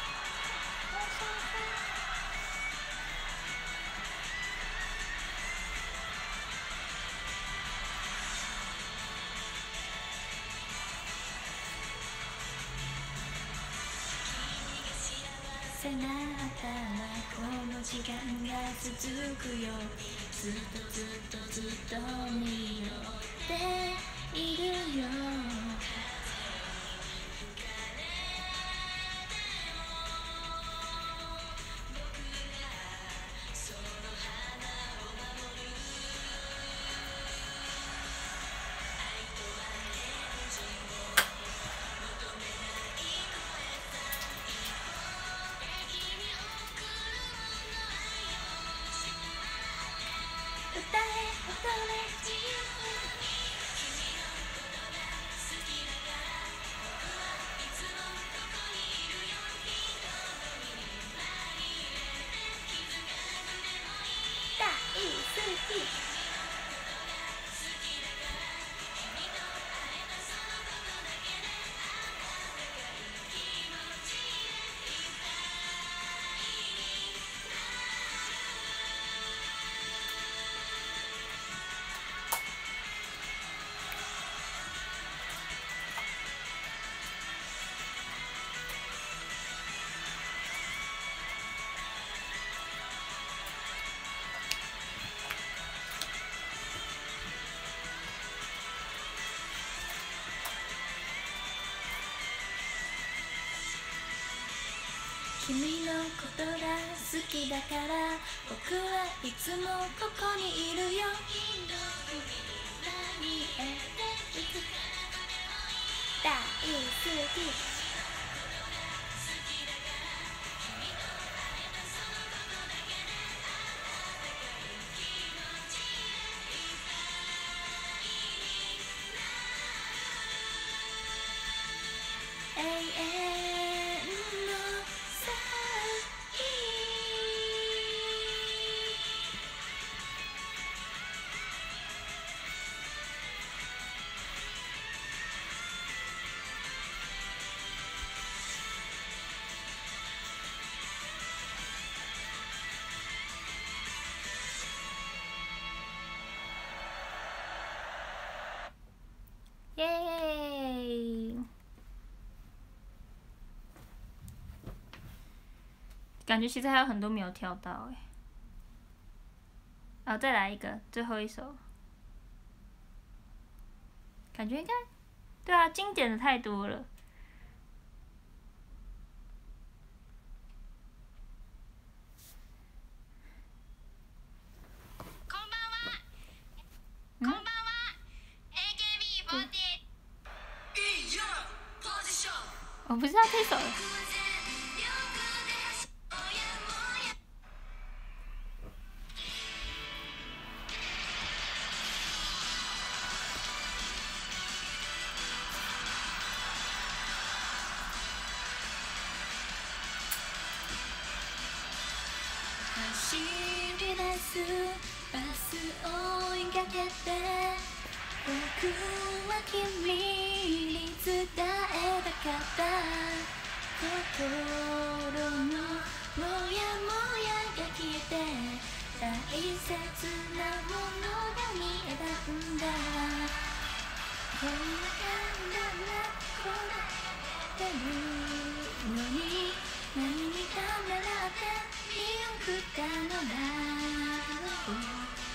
さなったらこの時間が続くよずっとずっとずっと見よっているよ歌え踊れ自由に君のことが好きだから僕はいつもここにいるよ。大好き。永遠の先。 耶！感觉其实还有很多没有跳到哎。再来一个，最后一首。感觉应该，对啊，经典的太多了。こんばんは、AKB48。我不知道这首。 走り出すバス追いかけて僕は君に伝えたかった心のモヤモヤが消えて大切なものが見えたんだこんな簡単な答えてるのに何にためらって見送ったのだろう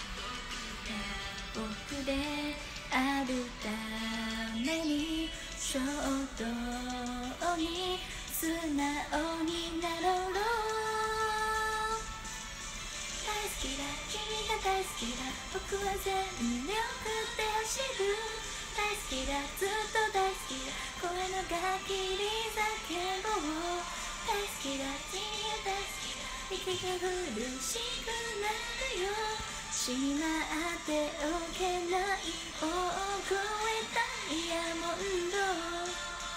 僕であるために衝動に素直になろう大好きだ君が大好きだ僕は全力で走る大好きだずっと大好きだ声の楽器に叫ぼう大好きだ君が大好きだ息が苦しくなるよしまっておけない大声ダイヤモンド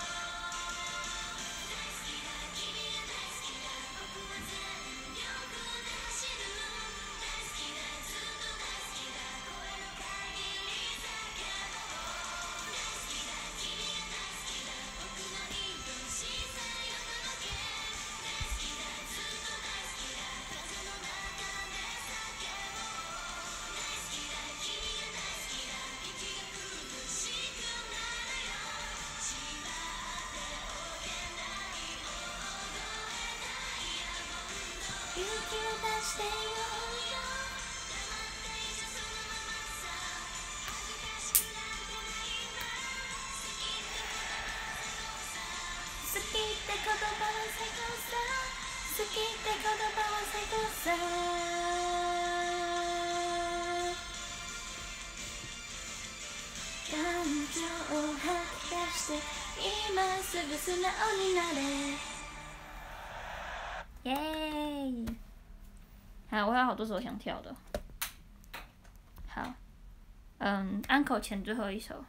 勇気を出してよ好きって言葉は最高さ好きって言葉は最高さ感情を吐き出して今すぐ素直になれ耶！好，我还有好多首想跳的。好，安口前最后一首。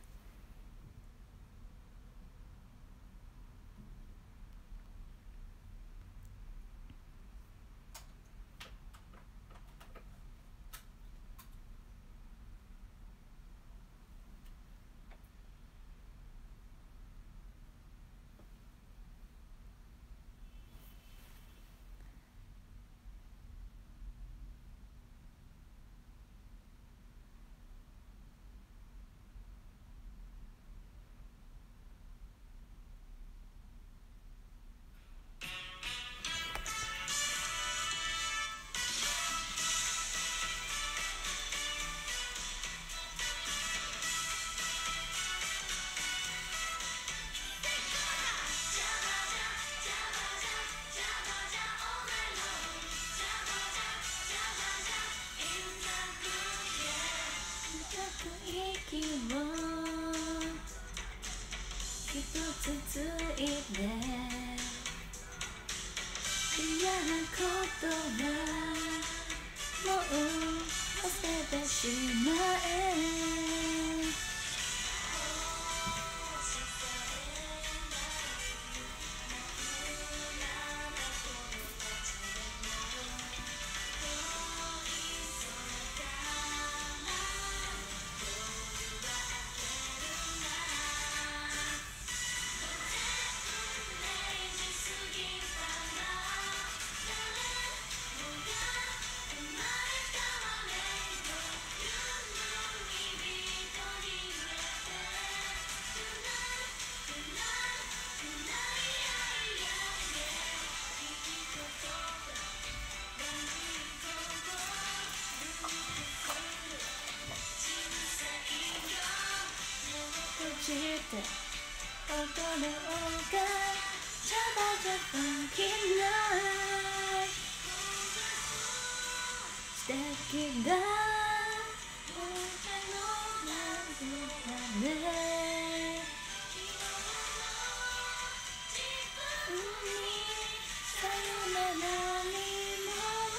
さよならにも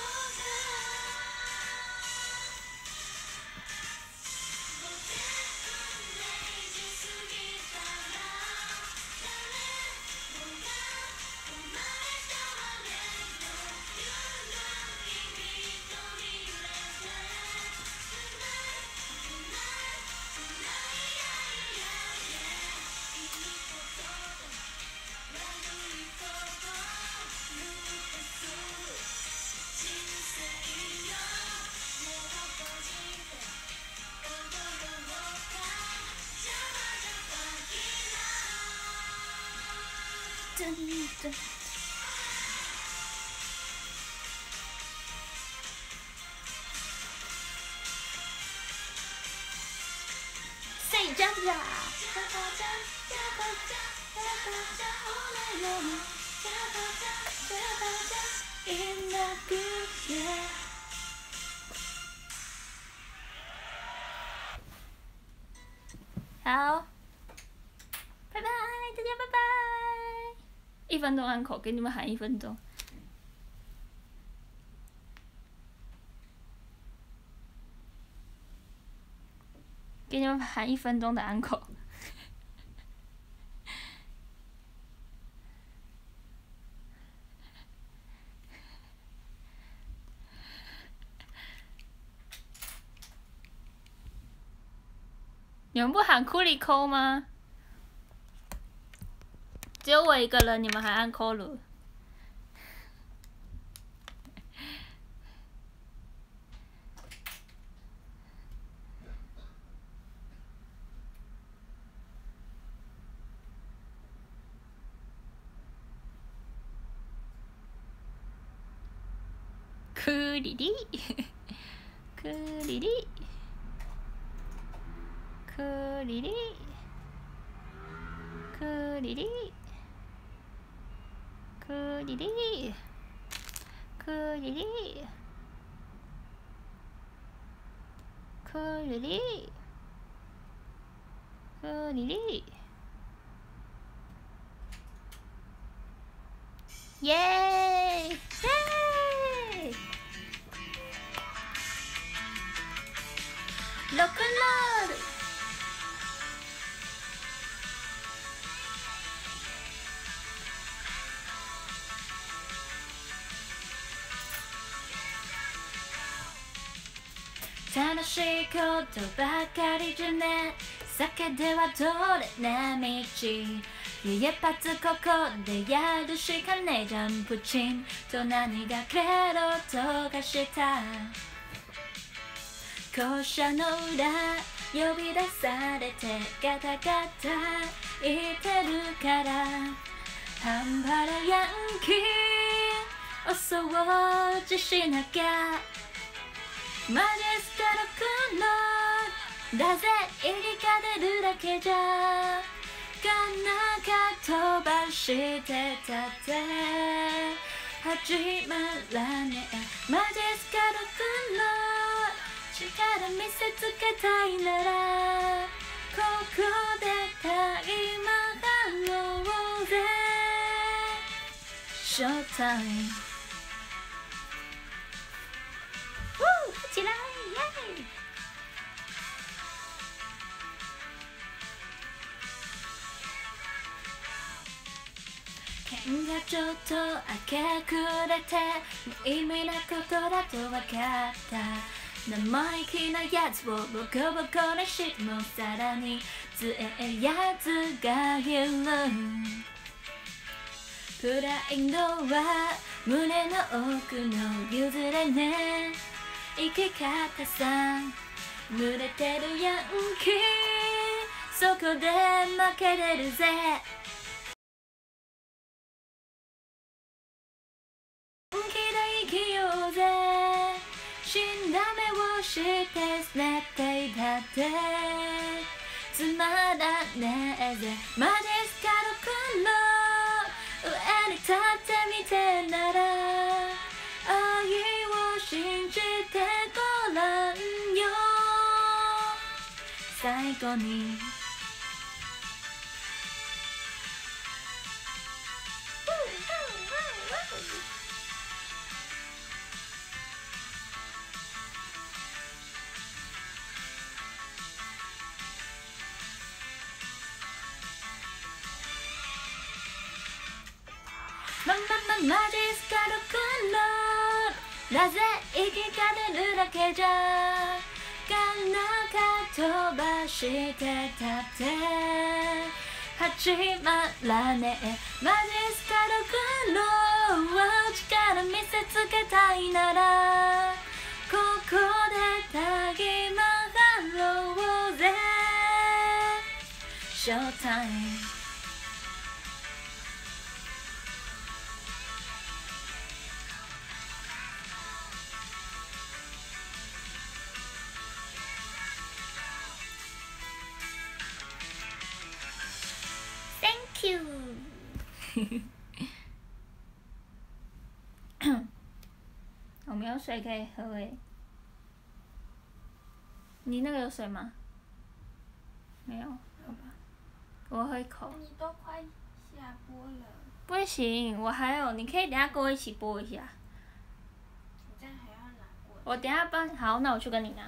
Say jump ya! In the good yeah. 好，拜拜，大家拜拜。1分钟安口，给你们喊1分钟。给你们喊1分钟的安口。你们不喊库里扣吗？只有我一个人，你们还按扣鲁。クリリクリリクリリクリリクリリクリリクリリクリリイエーイイエーイロックンロール楽しいことばかりじゃね酒では通れない道一発ここでやるしかねえジャンプチンと何が来る音がした校舎の裏呼び出されてガタガタ言ってるから半端なヤンキーお掃除しなきゃマジスカルくんのだぜ言いか出るだけじゃがなか飛ばしてたって始まらねえマジスカルくんの力見せつけたいならここでタイムがろうぜショータイムチライイエイ剣がちょっと明け暮れて無意味なことだと分かった生意気なやつをボコボコにしてもさらに強いやつがいるプライドは胸の奥の譲れね生き方さ濡れてるヤンキーそこで負けれるぜ本気で生きようぜ死んだ目をして捨てていたってつまらねえぜマジスカルくんの上に立ってみてなら愛を信じてごらんよ最後にマジスカルくんのなぜ生き返るだけじゃがなんか飛ばしてたって始まらねえマジスカルくんの力見せつけたいならここでたぎまがろうぜショータイムThank you 我没有水可以喝诶，你那个有水吗？没有，好吧，我喝一口。 你都快下播了。 不行，我还有，你可以等下跟我一起播一下。 你这样还要拿过来。 我等下帮，好，那我去跟你拿。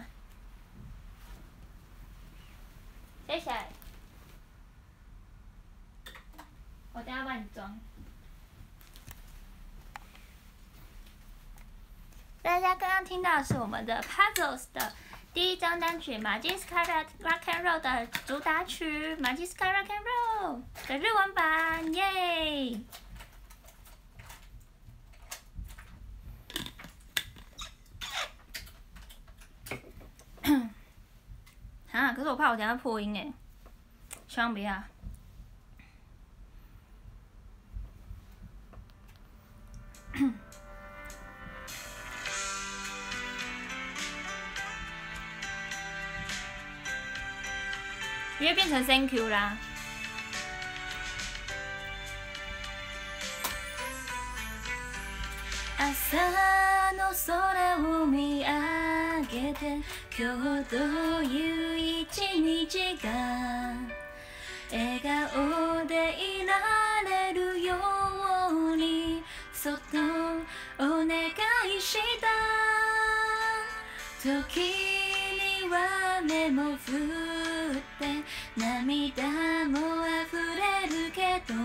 谢谢。我等下帮你装。大家刚刚听到的是我们的 Puzzles 的第一张单曲《Magiska Rock and Roll》的主打曲《Magiska Rock and Roll》的日文版，耶！啊，可是我怕我等下破音诶，希望不要。因为变成 Thank you 啦。朝の空を見上げて今日という一日が笑顔でいられるようにそっとお願いした時には目も振って涙も溢れるけど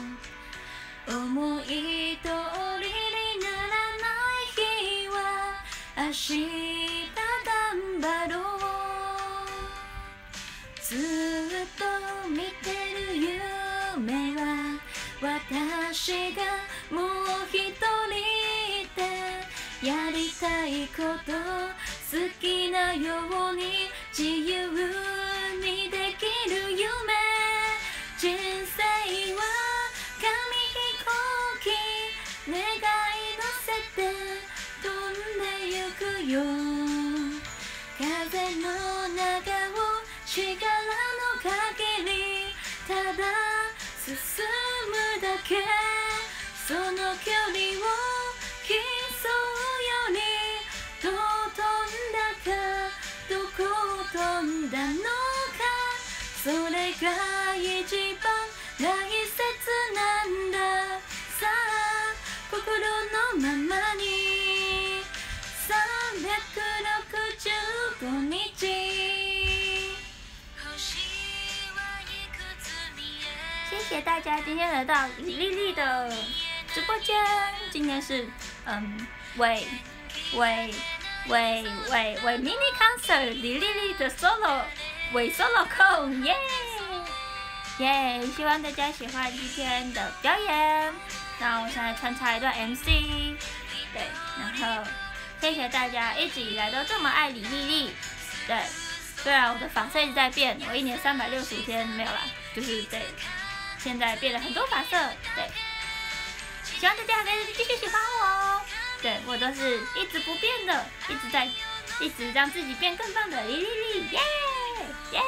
思い通りにならない日は明日頑張ろうずっと見てる夢は私がもう一人でやりたいこと好きなように自由にできる夢人生は紙飛行機願い乗せて飛んでゆくよ風の中を力の限りただ進むだけその距離を競うよりどう飛んだかどこを飛んだのかそれが一番大切なんださあ心のままに365日谢谢大家今天来到李丽丽的直播间今天是伪 mini concert 李丽丽的 solo 伪 solo 控耶耶希望大家喜欢今天的表演那我现在穿插一段 MC 对然后谢谢大家一直以来都这么爱李丽丽对虽然我的发色一直在变我一年365天没有啦就是对现在变了很多发色对希望大家还可以继续喜欢我哦对我都是一直不变的一直让自己变更棒的李丽丽耶耶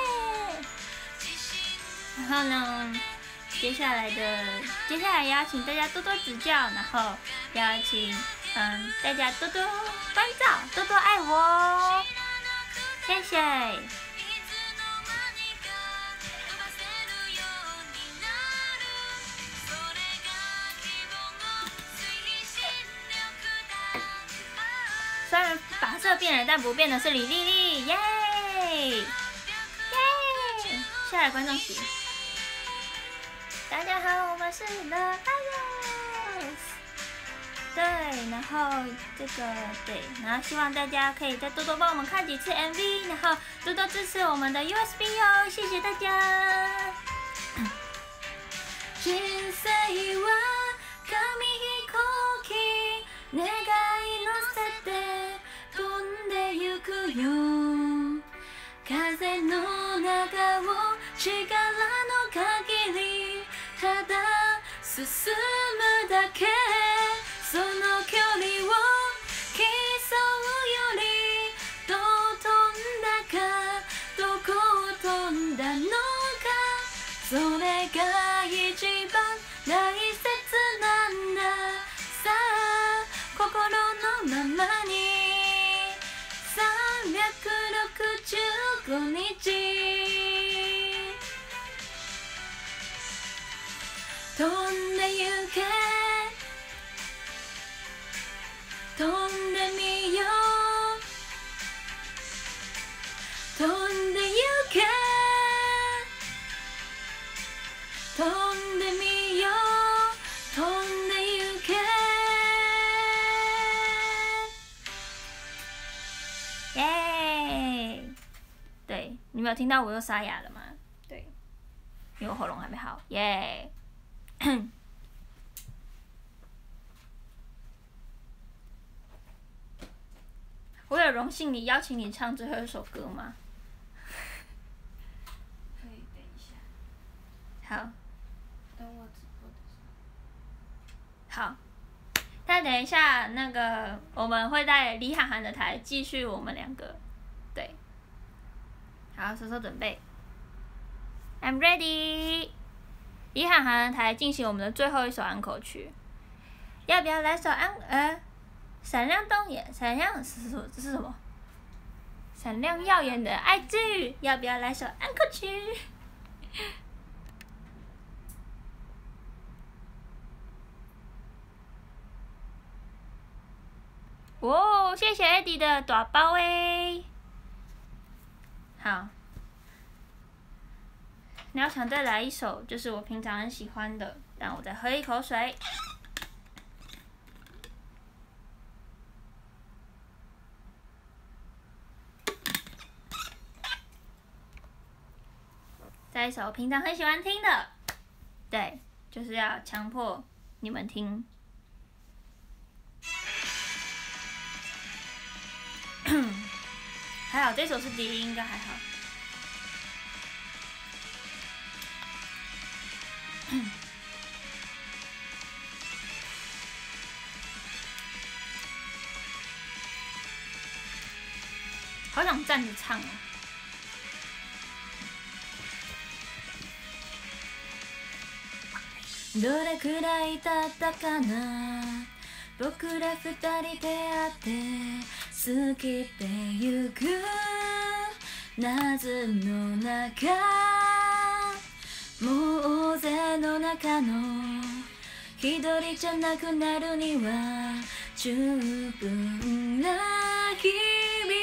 然后呢接下来也要请大家多多指教然后也要请大家多多关照多多爱我哦谢谢虽然发色变了但不变的是李丽丽耶耶下来观众席大家好我们是 The Fires 对，然后这个对，然后希望大家可以再多多帮我们看几次 MV， 然后多多支持我们的 USB 哦，谢谢大家。人生は紙飛行機願い乗せて飛んでゆくよ風の中を力の限りただ進むだけその距離を競うよりどう飛んだかどこを飛んだのかそれが一番大切なんださあ心のままに365日飛んでゆけ飛んでみよう飛んでゆけ飛んでみよう飛んでゆけ耶！对，你没有听到我又沙哑了吗？对，因为我喉咙还没好，耶！我有荣幸邀请你唱最后一首歌吗？ 可以等一下。 好。 等我直播的时候。好。但等一下，那个我们会在李涵涵的台继续我们两个，对。好，手手准备。I'm ready。李涵涵的台进行我们的最后一首安口曲，要不要来首闪亮动眼，闪亮这是什么？闪亮耀眼的爱剧，要不要来首安口曲？哦，谢谢 Eddie 的大包诶。好，然后想再来一首，就是我平常很喜欢的，让我再喝一口水。再一首我平常很喜欢听的，对，就是要强迫你们听。还好这首是低音，应该还好。好想站着唱哦。どれくらい経ったかな僕ら二人出会って過ぎてゆく夏の中もう大勢の中の一人じゃなくなるには十分な日々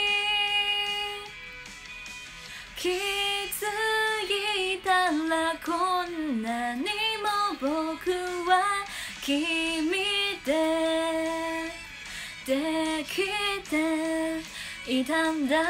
気づいたらこんなにも僕は君でできていたんだ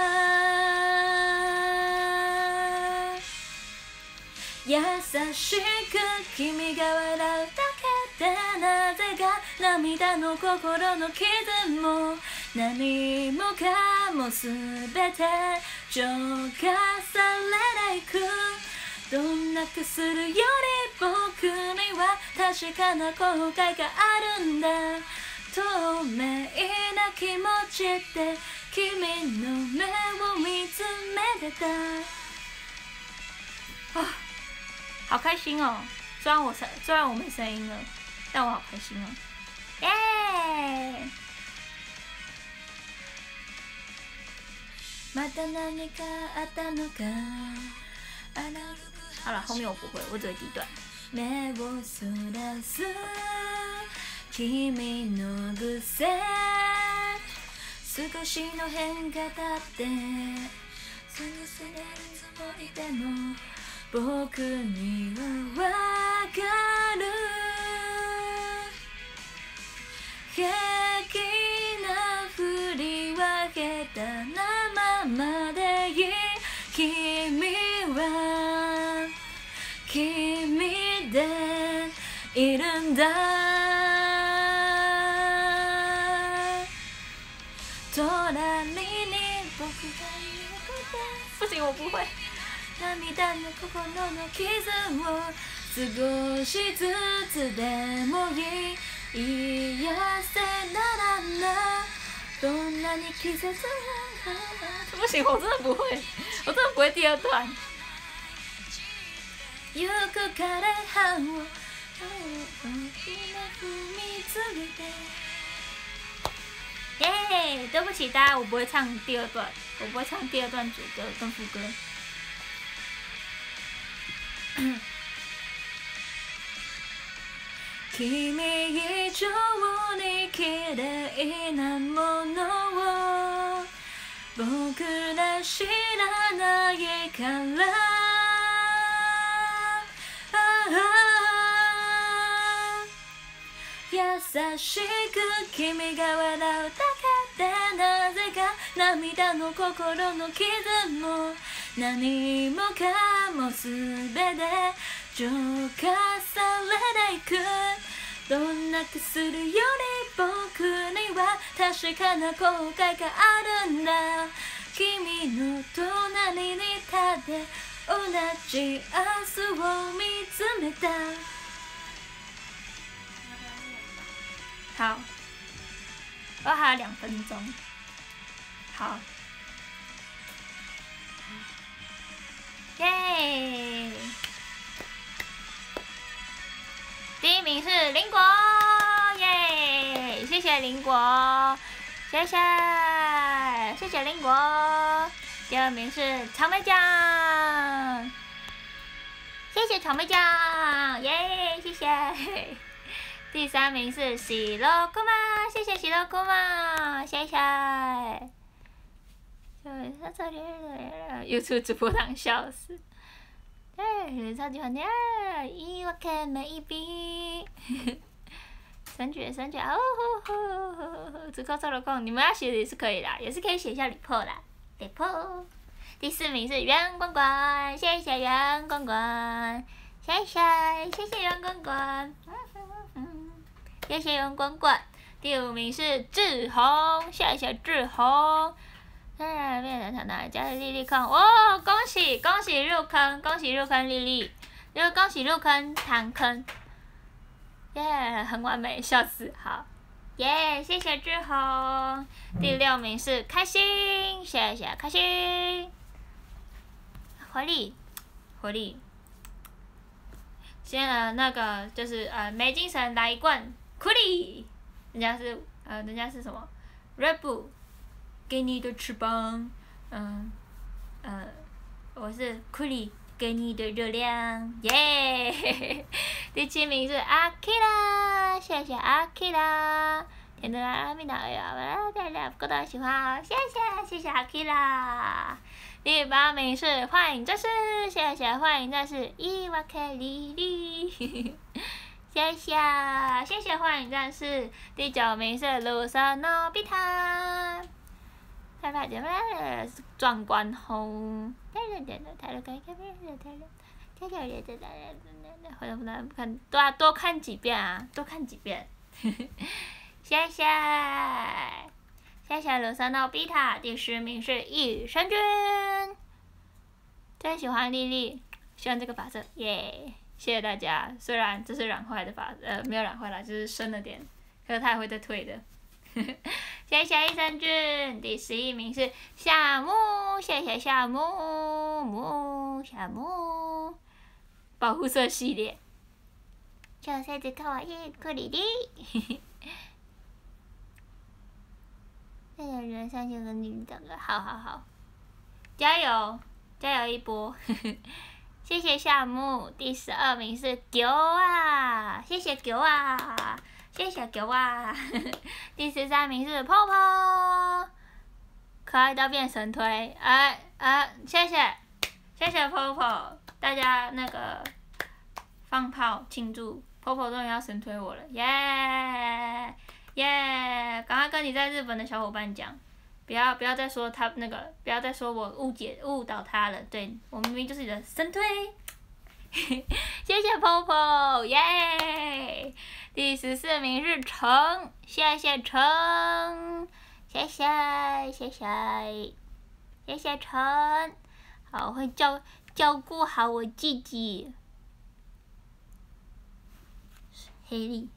優しく君が笑うだけでなぜか涙の心の傷も何もかもすべて浄化されていくどんな薬より僕には確かな後悔があるんだ透明な気持ちで君の目を見つめてた啊，好开心哦！虽然我没声音了，但我好开心哦！耶！また何かあったのか好了，后面我不会，我只会第一段。目をそらす君の癖少しの変化だって過ぎ去れるつもりでも僕にはわかるきるんだ隣に僕がいること不行我不会涙の心の傷を少しずつでもいい癒せならなどんなに季節不行我真的不会我真的不会第二段ゆく枯れ葉を踏みつめて耶！对不起大家，我不会唱第二段，我不会唱第二段主歌跟副歌。 君以上に綺麗なものを僕ら知らないから優しく君が笑うだけでなぜか涙の心の傷も何もかも全て浄化されていくどんな薬より僕には確かな後悔があるんだ君の隣に立って同じ明日を見つめた好，我还有2分钟。好，耶！第一名是林果，耶！谢谢林果，谢谢林果。第二名是草莓酱，谢谢草莓酱，耶！谢谢。第3名是喜乐姑妈，谢谢喜乐姑妈，谢谢。YouTube 直播党笑死。超级好听，言い訳没一笔。神曲，哦吼吼！只靠做了空，你们要写的也是可以啦，也是可以写一下report啦report。第4名是圆滚滚，谢谢圆滚滚，谢谢圆滚滚。谢谢圆滚滚。第5名是志宏，谢谢志宏。变成他哪家的丽丽坑哦，恭喜入坑，恭喜入坑丽丽，又恭喜入坑唐坑，耶，很完美，笑死，好，耶，谢谢志宏。第6名是开心，谢谢开心，活力。现在那个就是没精神来一罐苦力，人家是什么 ？Red Bull， 给你的翅膀，我是苦力，给你的热量，耶！第7名是阿 K 啦，谢谢阿 K 啦，甜的啦咪啦呀，各位喜欢，谢谢阿 K 啦。第8名是幻影战士，谢谢幻影战士伊瓦克莉莉，谢谢幻影战士。第9名是卢瑟诺比塔，壮观红，多看几遍啊，多看几遍，谢谢卢瑟诺比塔。第10名是益生菌，最喜欢莉莉，喜欢这个发色，耶！谢谢大家。虽然这是染坏的没有染坏啦，就是深了点，可是它也会再退的。谢谢益生菌。第11名是夏木，谢谢夏木，保护色系列。小赛子可愛いクリリ。这个人上去跟你讲个好，加油一波！谢谢夏木。第12名是狗啊，谢谢狗啊。第13名是泡泡，可爱到变神推，谢谢泡泡，大家那个放炮庆祝，泡泡终于要神推我了，耶！赶快跟你在日本的小伙伴讲，不要再说不要再说我误导他了，对我明明就是你的神推， 谢谢 Popo， 耶！第14名是橙，谢谢橙，谢谢橙，好，我会照顾好我自己。黑莉，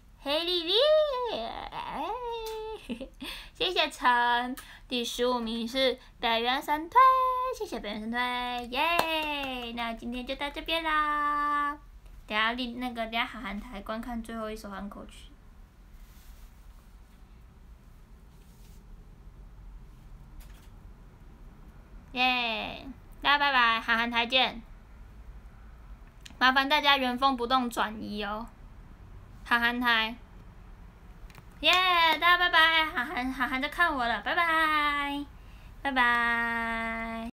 谢谢橙。第15名是北原神推，谢谢北原神推，耶！那今天就到这边啦。等下海涵台观看最后一首安可曲。耶！大家拜拜，海涵台见。麻烦大家原封不动转移哦。海涵台。耶！大家拜拜，涵涵在看我了，拜拜，拜拜。